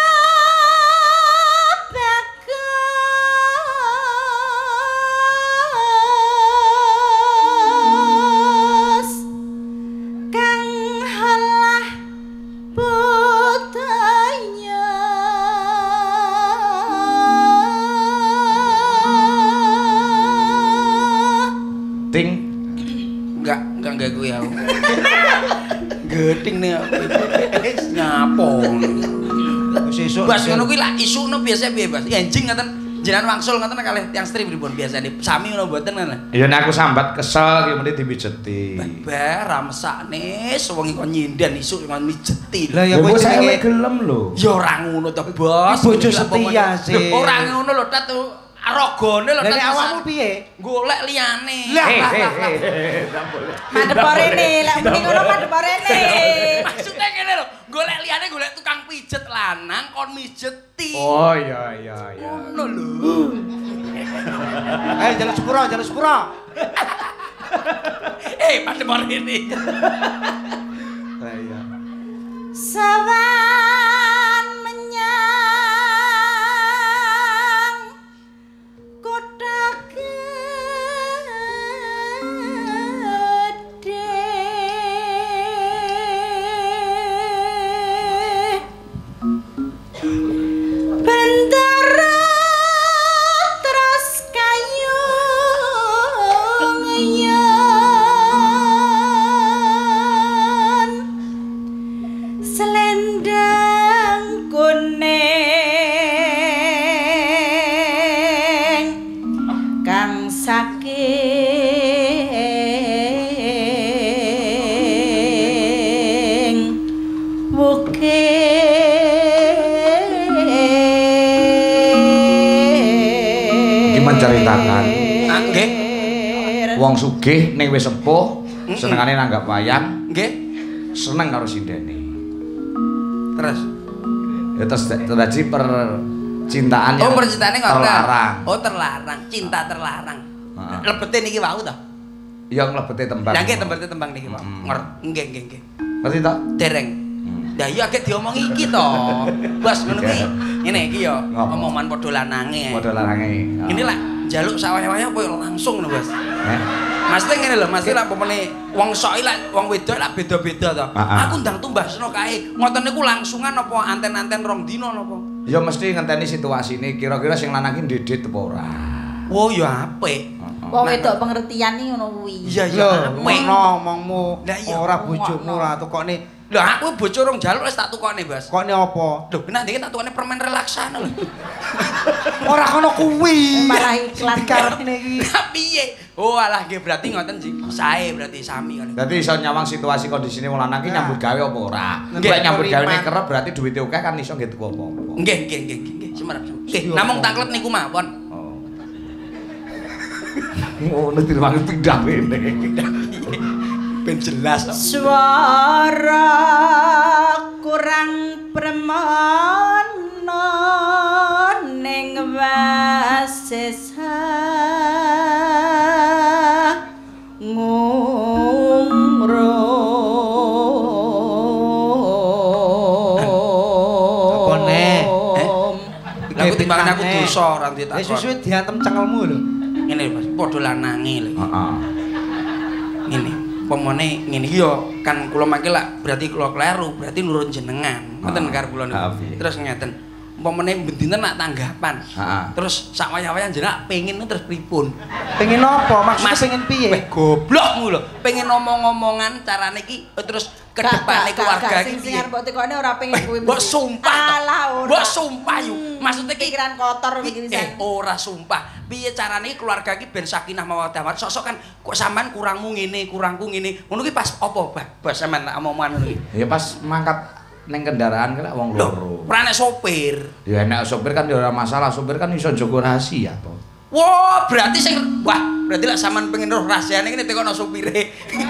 bagus kang halah budaya ting. Enggak, enggak enggak gue aku. Geding nih aku. Nyapo. Sesuk. Bas ngono kuwi lak isukno biasa piye, Bas? Enjing ngoten jenengan wangsul ngoten kalih tiyang stri pripun biasane? Sami ngono mboten ngono. Ya nek aku sambat kesel ki mesti dipijeti. Bar ramsakne sewengi kon nyinden isuk kon mijeti. Lah ya Ya kowe kowe saya jenenge gelem lho. Ya ora ngono to, Bos. Iki bojo setia, sih. Ora ngono lho, Tat. Ragane lho, Lah Tat. nek awakmu piye? Golek liyane. Lah, Eh, lah, eh, lah, lah. eh, eh, tak boleh. madhep rene lek muni ngono madhep rene Maksudnya lanang kon mijeti. Oh iya iya iya. Ngono lho. Ayo jalan sepura, jalan sepura. Eh, padha ini. Lah iya. Sawan menyang kota gede bendera terus kayu ngayon selendang kuning kang saking bukit menceritakan Ah, nggih. wong sugih ning wis sepuh senengane nanggap wayang Nggih. seneng karo sindene Terus ya terus terjadi percintaan yang oh percintaane ngoten. terlarang Oh terlarang, cinta terlarang. Heeh. Lebete niki wau to. yang lebete tembang Lah nggih tembete tembang niki wau. Mm. Ngerti nggih nggih nggih. ngerti toh Dereng. Lah iya agek diomongi iki to. Bos ngono kuwi. Ngene iki ya Ngopo? omongan padha lanange. padha larange Ini lah njaluk sawah-wahnya apa langsung lho, Bos. eh Maksudnya ngene lho, maksudnya lah pemene wong sok lah wong wedok lah beda-beda to. Ah, ah. Aku ndang tumbasno kae. Ngoten niku langsungan apa anten-anten rong dina napa? ya mesti ngenteni situasine kira-kira sing lanang iki ndedit apa ora Wo ya apik. wong wedok pengertian iki ngono kuwi Iya Lho, ya apik. ngono omongmu. Lah iya, Ora bojomu ngono. ora tukokne. Lah aku bojo rong jaluk wis tak tukokne, Bos. Kokne apa? Lho, benar iki tak tukokne permen relaksana lho. Ora kono kuwi. malah iklan Dikarepne iki. Lah piye? Oh alah nggih berarti ngoten sih. Sae berarti sami kali. Dadi iso nyawang situasi kondisine wong lanang ki Nah. nyambut gawe apa ora. Nggih, Nek nyambut gawe riman. kerep berarti duwite akeh kan iso nggih tuku apa-apa. Nggih, nggih, nggih, nggih. Semarap. Nggih, Iya, namung apa? taklet niku mawon. Oh. Ngono dirwangi pindah kene. Ben jelas. suara kurang premono ning wasesa ngumro Apa, Nek? Eh? Lah aku timbangan aku dosa ora Wis ditakon. suwe diantem cengelmu lho. Ngene lho, Mas, padha lanange lho. Heeh. Ngene. Pemone ngene iki yo kan kula mangke lah berarti kula kleru, berarti nurun jenengan. Ngoten Ah, karo kula niku. ah, piye? Terus ngeten. Umpamane bendina nak tanggapan. Heeh. Terus sak wayah-wayah jenengan pengin terus pripun? Pengen apa? Maksudnya Mas- pengen piye? Weh goblokmu lho. Pengen ngomong-ngomongan carane iki eh, terus ke depane keluarga sing iki. sing arep tekone ora pengen kuwi Mbok sumpah. alah ora Mbok sumpah yu. Maksudnya ki pikiran kotor Eh iki bisa ora sumpah. Piye carane iki keluarga iki ben sakinah mawaddah warahmah. Sosok kan kok sampean kurangmu ngene, kurangku ngene. Ngono ki pas apa, Bah? Bas sampean omongan ngono iki. Ya pas mangkat ning kendaraan ki lak wong loro. Lho, ora nek sopir. Ya enak sopir kan ya ora masalah, sopir kan iso jaga rahasia to. Wah, berarti sing wah, berarti lek sampean pengen roh rahasiane iki tekono sopire.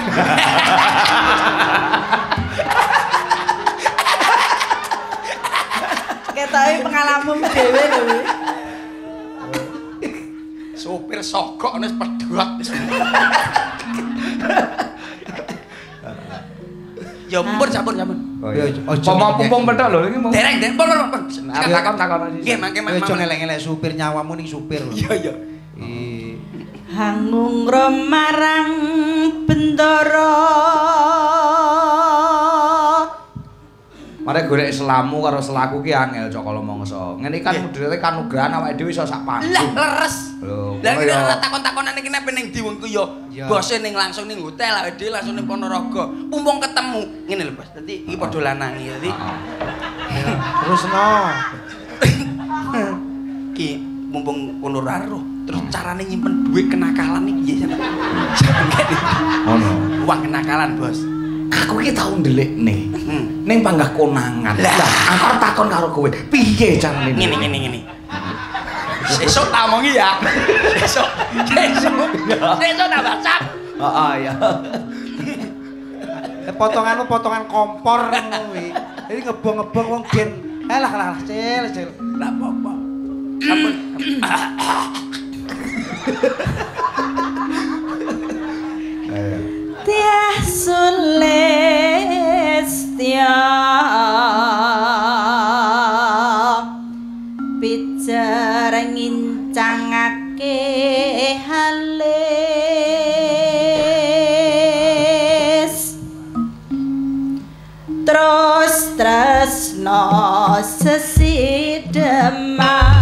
ketoke pengalaman dhewe lho Sopir sogok wis pedhot. Ya ampun, sampun, sampun. Oh Ya, iya. ojo Pomong ngene. pumpung pedhot lho iki mau. Dereng, dereng, pon, pon, pon. Aku takon takon aja. Nggih, mangke Kowe aja mangke. ngelek-ngelek supir nyawamu ning supir lho. Iya, iya. Ih. hangung romarang bendara Mare golek selamu karo selaku ki angel cok kalau mongso. Ngene kan modele kanugrahan awake dhewe iso sak Lah panggung. leres. Lho, Lah ngono iki ya. ora takon-takonan iki nek ning ndi wong ku ya Iya. bose ning langsung ning hotel awake dhewe langsung ning Ponorogo. Mumpung ketemu. Ngene lho, Bos. Dadi iki padha lanangi dadi Heeh. Terus no. ki mumpung kono ora roh. Terus carane nyimpen duit kenakalan iki ya sampeyan. Ngono. Uang kenakalan, Bos. Aku ki tau ndelikne. Hmm. Ning panggah konangan. Lah. Lah, aku arep takon karo kowe. Piye carane? Ngene ngene ngene. Sesuk tak omongi ya. Sesuk. Sesuk. Sesuk tak WhatsApp. Heeh ya. Eh, potonganmu potongan kompor ngono kuwi. Jadi ngebong-ngebong wong gen Alah alah cil cil. Enggak apa-apa. Ampun. Tiah Sulistya pijar ngincangake halis terus tresno sesideman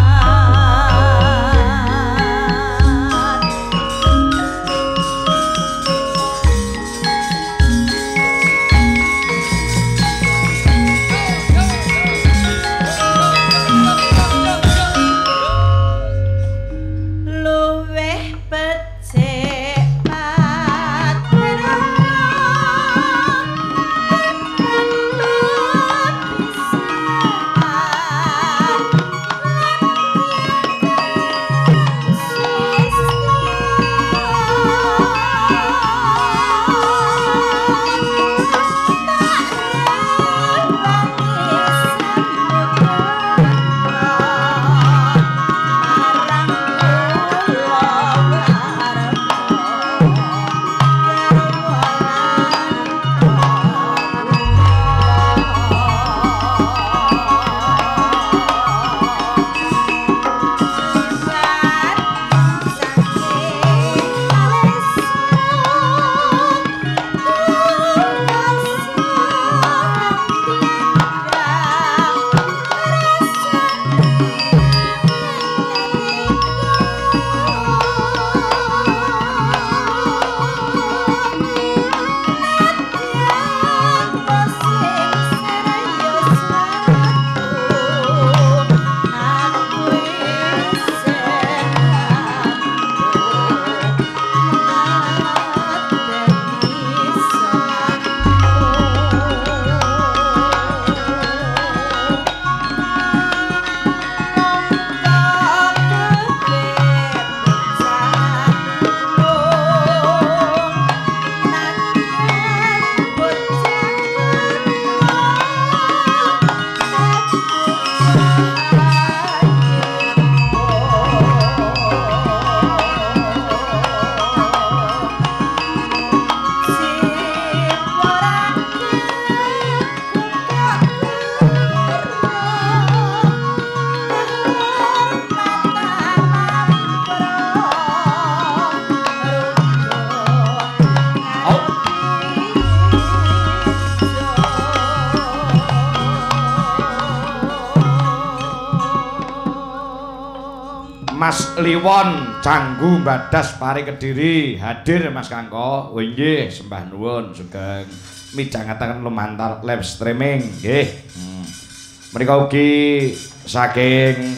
Mas Liwon Canggu Badas Pari Kediri hadir Mas Kangko. Oh nggih, sembah nuwun sugeng midhangetaken lumantar live streaming nggih. Hmm. Menika ugi saking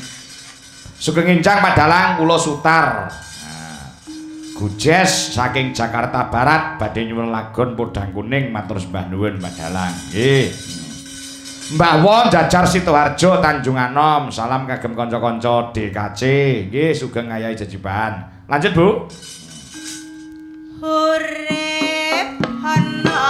sugeng Incang Padalang kula Sutar. Nah, Gujes saking Jakarta Barat badhe nyuwun lagon podang kuning matur sembah nuwun Padalang nggih. Mbah Won Jajar Situharjo Tanjung Anom, salam kagem kanca-kanca D K C. Nggih, sugeng ngayahi jejiban. Lanjut, Bu. Urip ana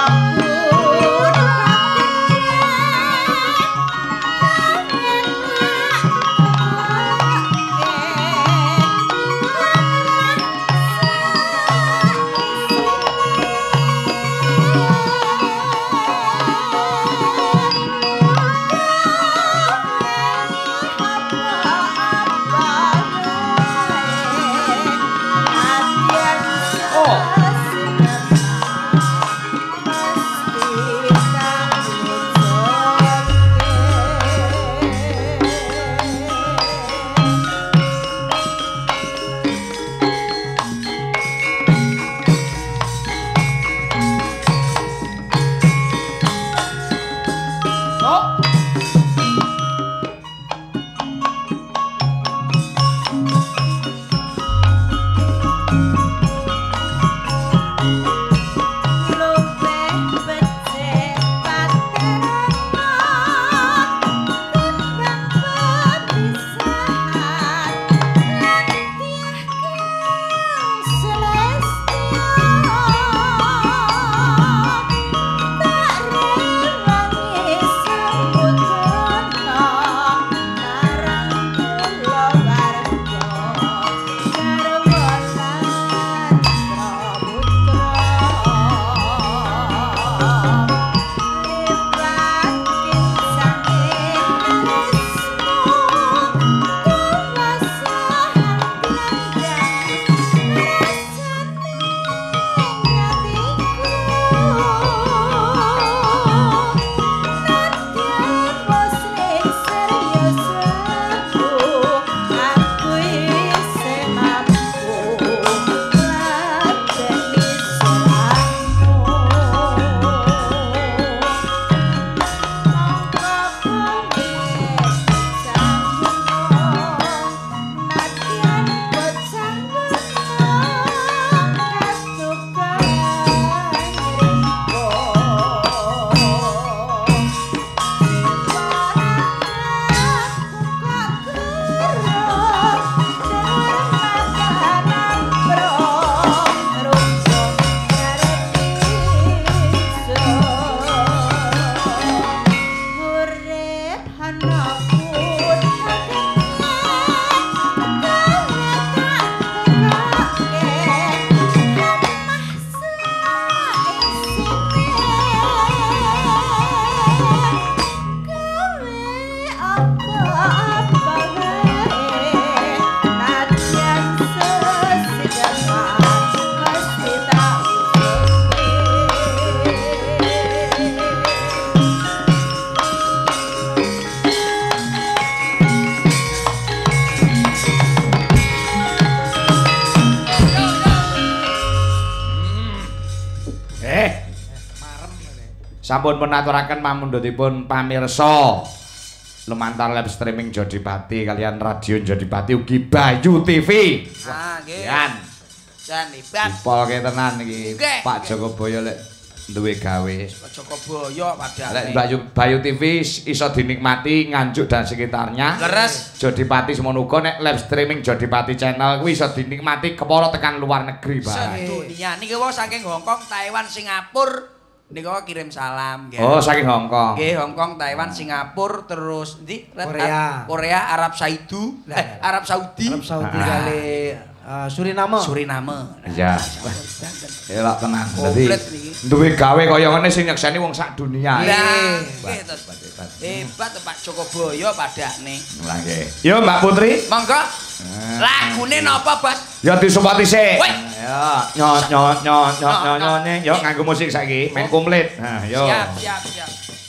Sampun menaturaken pamundhutipun pamirsa lumantar live streaming Jodipati kalian radio Jodipati ugi Bayu T V. Ah, nggih. Yan. Jan hebat. Dipolke tenan iki Pak Joko Boyo lek duwe gawe. Joko Boyo padahal. Lek Bayu Bayu T V iso dinikmati Nganjuk dan sekitarnya. Leres. Jodipati semono uga nek live streaming Jodipati channel kuwi iso dinikmati kepara tekan luar negeri, Pak. Sedunia niki wae saking Hongkong, Taiwan, Singapura. Niku kirim salam nggih. Oh, saking Hongkong. Nggih, Hongkong, Taiwan, Singapura, terus ndi? Korea. Korea, Arab Saudi, eh, Arab Saudi. Arab Saudi kali uh, Suriname. Suriname. Iya. Elak tenan. Dadi Komplit niki. duwe gawe kaya ngene sing nyekseni wong sak dunia. Lah, nggih to. Hebat Pak Joko Boyo padakne. Lah nggih. Yo Mbak Putri. Monggo. Lagune napa, Bos? Ya disumpati sik. Woi. Ya, nyot nyot nyot nyot nyot nyot. Yo nganggo musik saiki, main komplit. Nah, yo. Siap, siap, siap.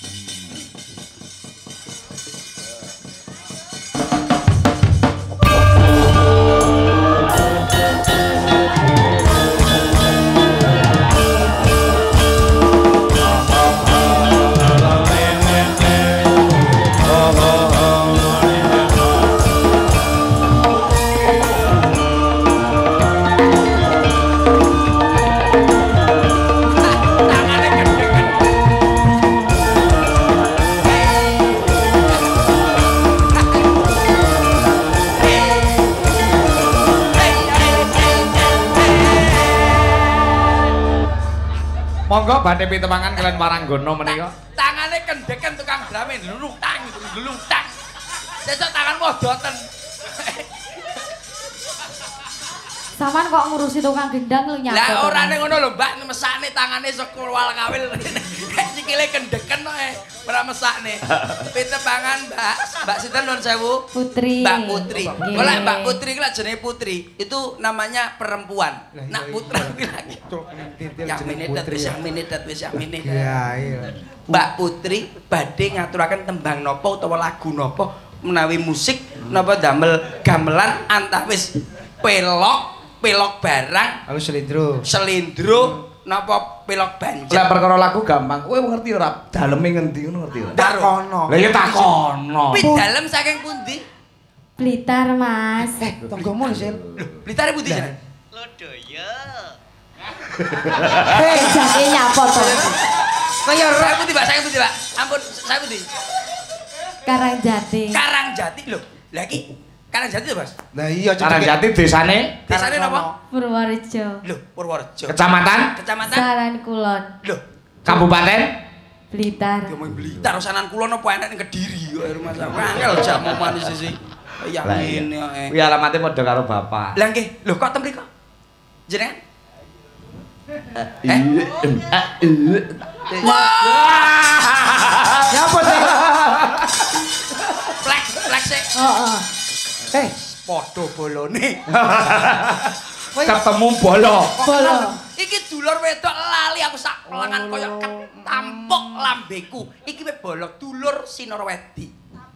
Monggo badhe pitemangan kalian Waranggono menika. Tangane kendeken tukang drame nglutang nglutang. Sesuk tangan wodoten. Saman kok ngurusi tukang gendang lu nyapa. Lah orane ngono lho, Mbak, mesakne tangane sekulwal kawil. Sikile kendeken kok ora mesakne. Pitemangan, Mbak. Mbak sinten nuwun sewu? Putri. Mbak Putri. Kalau Mbak Putri iki lak jenenge Putri, itu namanya perempuan. Nak putra iki lagi. Yang minidat wis yang minidat wis yang minidat. Iya, iya. Mbak Putri badhe ngaturaken tembang napa utawa lagu napa menawi musik napa damel gamelan antawis pelok pelok barang Lalu selindro. selindro napa pelok banjir. Lah perkara lagu gampang. Kowe ngerti ora daleme ngendi ngono ngerti ora? Takono. Lah ya takono. Pi dalem saking pundi? Blitar, Mas. Eh, tonggomu Sil. Blitare pundi jeneng? Lodoyo. Eh, jane nyapa to? Kaya saya pundi, Pak, saya pundi, Pak. Ampun, saya pundi. Karangjati. Karangjati lho. Lah iki Karangjati lho, Mas. Nah iya Karangjati desane Desane napa? Purworejo. Lho, Purworejo. Kecamatan Kecamatan? Saran Kulon. Lho, Kabupaten Blitar. ngomong Blitar sanan kulon apa enek ning Kediri kok rumah sampe angel jamu manis sih. Ya ngene ae. kuwi alamate padha karo bapak. Lah nggih, lho kok tem mriko? Jenengan? Eh? Ya apa sih? Flex, flex sik. Heeh. Eh, Padha bolone. Ketemu bolo. Bolo. Iki dulur wedok lali aku sak lengan koyo ketampuk lambeku. Iki we bolok dulur Sinor Wedi.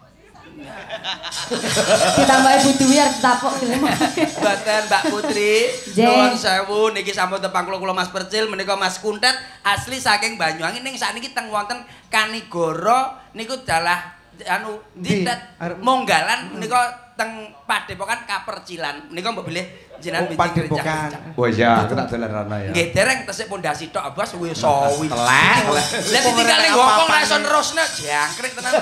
Ditambah Ibu Dwi arep ditapuk gitu. Mboten Mbak Putri. Jeh. Nuwun sewu niki sampun tepang kula Mas Percil menika Mas Kuntet asli saking Banyuwangi ning sakniki teng wonten Kanigoro niku dalah anu Di, dintet arep- Monggalan menika teng Padepokan Kapercilan. Menika mbok bilih jenengan Oh, Padepokan. Oh iya, aku tak dolan rono ya. Nggih dereng tesih pondasi tok Bos wis sawi. Telek. Lah ditinggal ning Hongkong ra iso nerusne jangkrik tenan.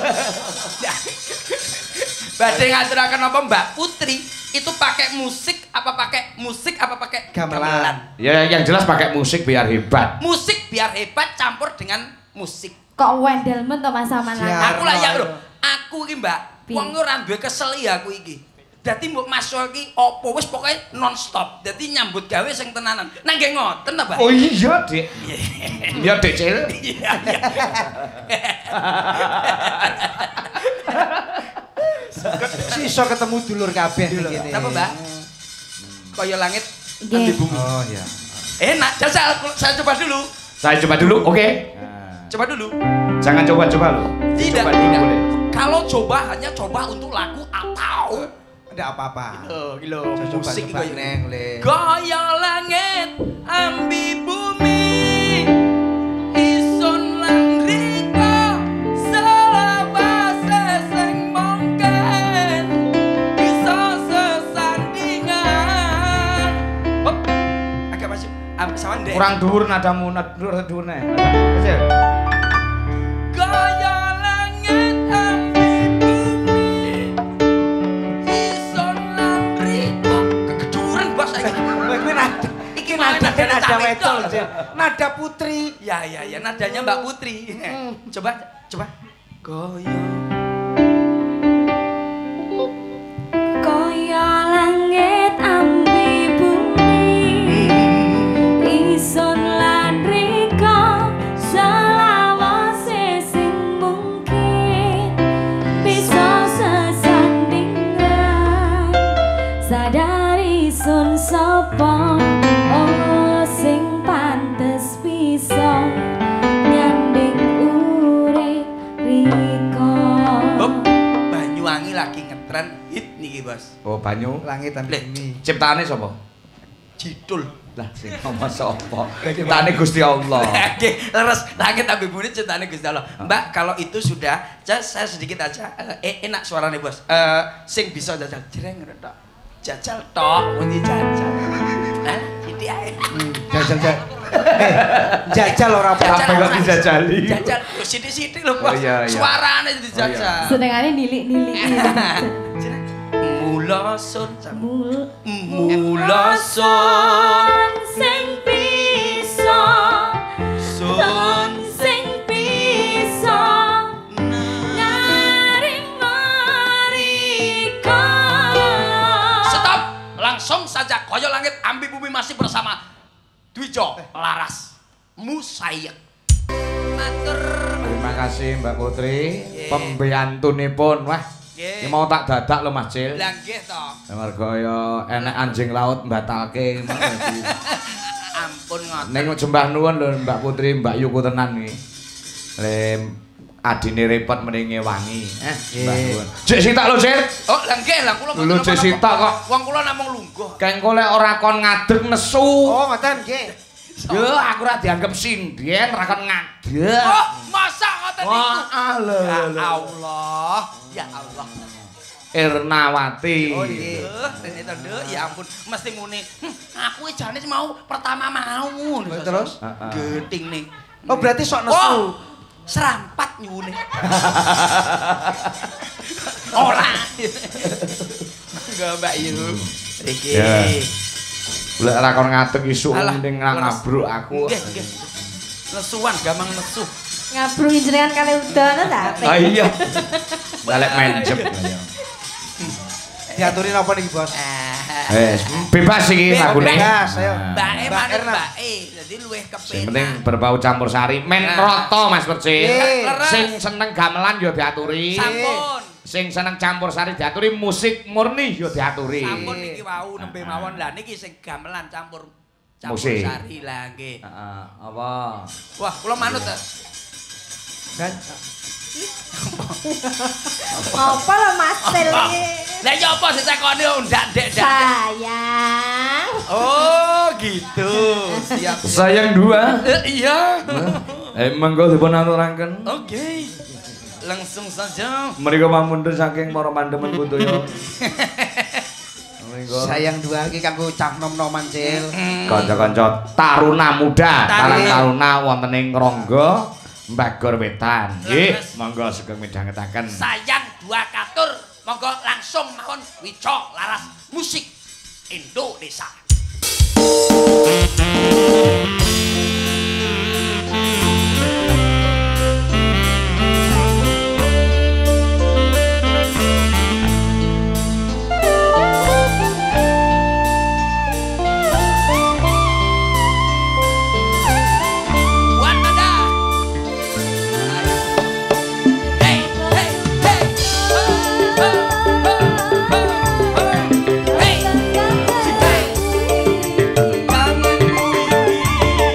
Badhe ngaturaken apa Mbak Putri itu pakai musik apa pakai musik apa pakai Gamelan. Ya yang jelas pakai musik biar hebat. Musik biar hebat campur dengan musik. Kok wendelmen to Mas Saman. Siap. Aku layak lho. Aku iki Mbak, Piye? wong ora duwe kesel ya aku iki. Dadi mbok masuk iki apa wis pokoke non stop. Dadi nyambut gawe sing tenanan. Nah nggih ngoten ta, Mbak? Oh iya, Dik. Iya, Dik Cil. Iya, iya. iso ketemu dulur kabeh ngene. Napa, Mbak? Kaya langit Nggih. ambil bumi. Oh iya. Enak, dan saya, saya coba dulu. Saya coba dulu, oke? Coba dulu. Jangan coba-coba loh. Tidak, Coba dulu tidak. boleh. Kalau coba hanya coba untuk lagu atau Ada apa-apa. oh, gitu. Coba Musik coba kaya neng le. Kaya langit ambi bumi ison langri Kurang dhuwur nadamu, dhuwur dhuwur nek. Kecil. Kaya langit ambi bumi. Ison lan riko. Kekecuren bos saiki. Kowe nada iki nada nada wedok, Cil. Nada putri. Ya ya ya nadanya Mbak Putri. Coba coba. Kaya Kaya langit ambi bumi Ison lan riko selawase sing mungkin bisa sesandingan sadari sun sapa oh sing pantes bisa nyanding urip riko. Banyuwangi lagi ngetren hit niki bos. Oh banyu. Langit dan bumi. Ciptaane sapa? Jidul. Lah sing ngomong sapa? Ciptaane Gusti Allah. Oke, terus langit ambil bunyi ciptaane Gusti Allah. Mbak, kalau itu sudah, saya sedikit aja eh, enak suaranya bos. Eh, sing bisa jajal jreng tok. Jajal tok, muni jajal. Hah? Iki ae. Jajal jajal. Eh, jajal ora apa-apa. Apa kok dijajali? Jajal, yo sithik-sithik lho bos. Oh, iya, iya. Suarane dijajal. Senengane nilik-nilik. Mula sun Mul mula sun sing bisa sun sing bisa naring marika. Stop! Langsung saja Koyo Langit Ambi Bumi masih bersama Dwijo Laras Musayek. Matur. Terima kasih Mbak Putri, pembiyantunipun. Wah, iki mau tak dadak lho Mas Cil. Lah nggih to. Mergo ya enek anjing laut mbatalke. Ampun ngoten. Ning jembah nuwun lho Mbak Putri, Mbak Yuku tenan iki. Le adine repot mrene wangi. Eh, Mbak nuwun. Cek sitak lho, Cil. Oh, lah nggih, lah kula Lho cek sitak kok. Wong kula namung lungguh. Kengko lek ora kon ngadeg nesu. Oh, ngoten nggih. Yo aku ora dianggep sinden, ora kon ngadeg. Oh, masa ngoten niku? Wah, lho. Ya Allah, ya Allah. Ernawati. Oh iya. Rene to, Nduk. Ya ampun, mesti muni. Hm, aku jane mau pertama mau. Terus? Geting nih. Oh, berarti sok nesu. Oh, serampat nyuwune. Ora. Enggak Mbak Yu. Iki. Ya. Lek ora kon ngadeg isuk Alah, mending leres. ngabruk aku. Nggih, nggih. Nesuan gampang nesu. Ngabrungi jenengan kali udono ta? Ah iya. Balik menjep. Diaturin apa nih, Bos? Wes, bebas iki lagune. Bebas, ayo. Mbak E Mbak manut Erna. Mbak E. Jadi luwih kepenak. Sing penting berbau campur sari, men Nah. rata Mas Percil. Leres. Sing seneng gamelan yo diaturi. Sampun. Sing seneng campur sari diaturi, musik murni yo diaturi. Sampun niki wau nembe mawon. Lah niki sing gamelan campur campur Musik. sari lah nggih. Heeh, apa? Wah, kula manut ta. Kan Apa lo Mas Tel? Lah ya apa ditakoni ndak ndek ndak. Sayang. Oh, gitu. Siap. Sayang dua. Eh, iya. Eh monggo dipun aturaken. Oke. Langsung saja. Menika pamunten saking para pandemen Kuntoyo. Monggo. sayang dua iki kanggo cah nom-noman, Cil. Kanca-kanca taruna muda, Taruna. tarung taruna wonten ing Rangga Mbagor Wetan. Nggih, monggo sugeng midhangetaken. Sayang dua katur. Monggo langsung mawon Wico Laras Musik Indonesia. Wan Manda. Hey, hey, hey. Oh, oh, oh, oh. Hey. Hey. Kangenmu iki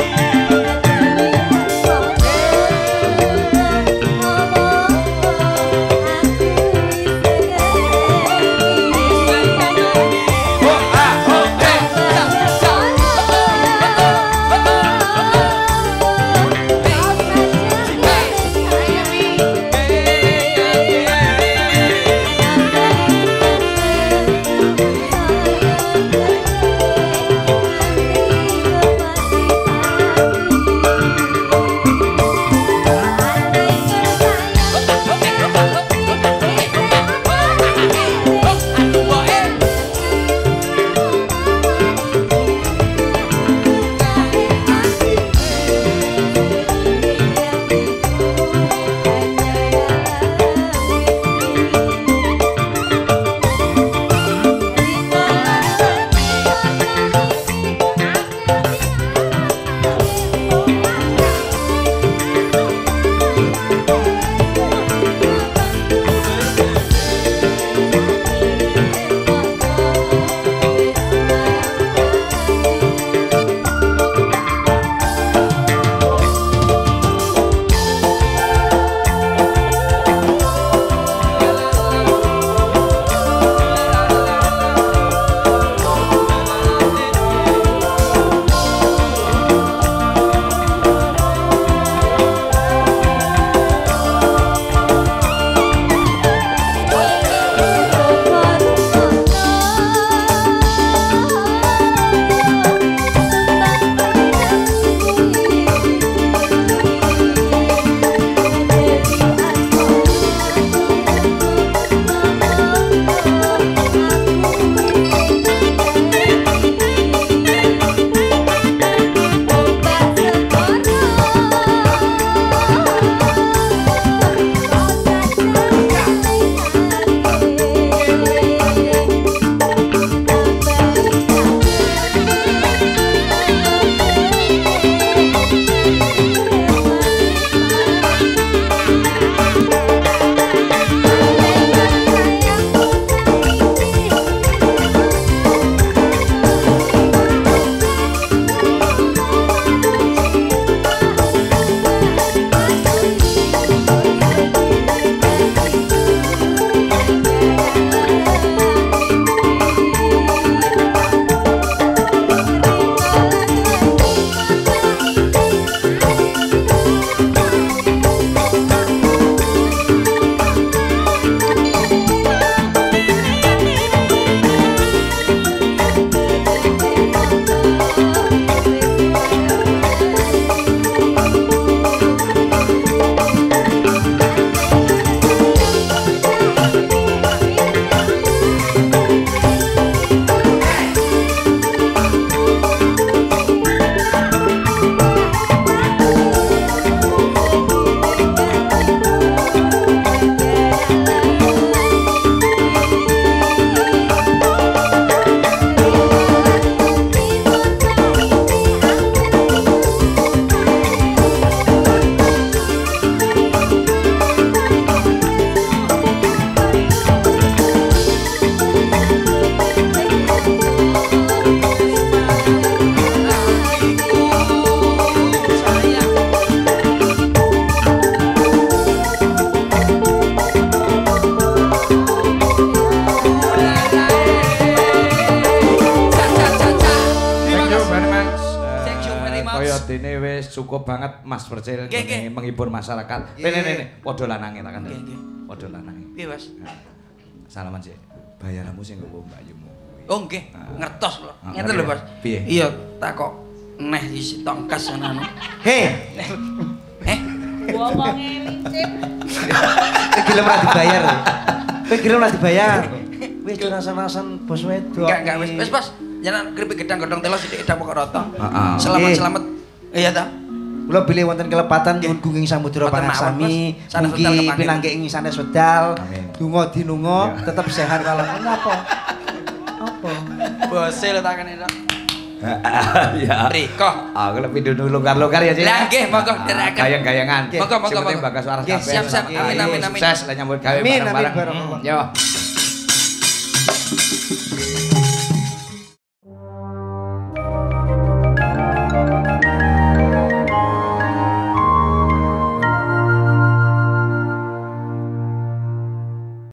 cukup banget Mas Percil Nggih, nggih. menghibur masyarakat. Rene rene padha lanange tak kan. Nggih, nggih. Padha lanange. Piye, Mas? Salaman sih. Bayaranmu sing nggo Mbak Yumu. Oh nggih, ngertos kula. Ah, Ngeten lho, ngerti, Mas. piye? Iya, tak kok neh isi tongkas ana anu. Hei, Eh, Womonge lincip. kowe gelem ora dibayar. Kowe gelem ora dibayar. Wis rasan-rasan bos wedok. enggak enggak wis wis, Bos. Jangan keripik gedang godhong telo sithik edang pokok rata. Heeh. Selamat-selamat. Iya ta? Kula bilih wonten kelepatan nuwun gunging samudra Wonten mawon, pangarsami, Bos. Sanes mugi wedal kepanggih. pinanggih ing sanes wedal. Amin. Donga dinunga tetep sehat kalau apa? Apa? Bose lho takane tok. Ya. Riko. Aku lebih dulu longgar-longgar ya, Cil. Lah nggih, monggo derekaken. Gayang-gayangan. Monggo, monggo, Sing penting monggo. bagas waras Nggih, kabeh. siap-siap. Amin, Ayo, amin, amin. Sukses lah nyambut gawe Amin, amin, bareng-bareng. bareng-bareng. Yo.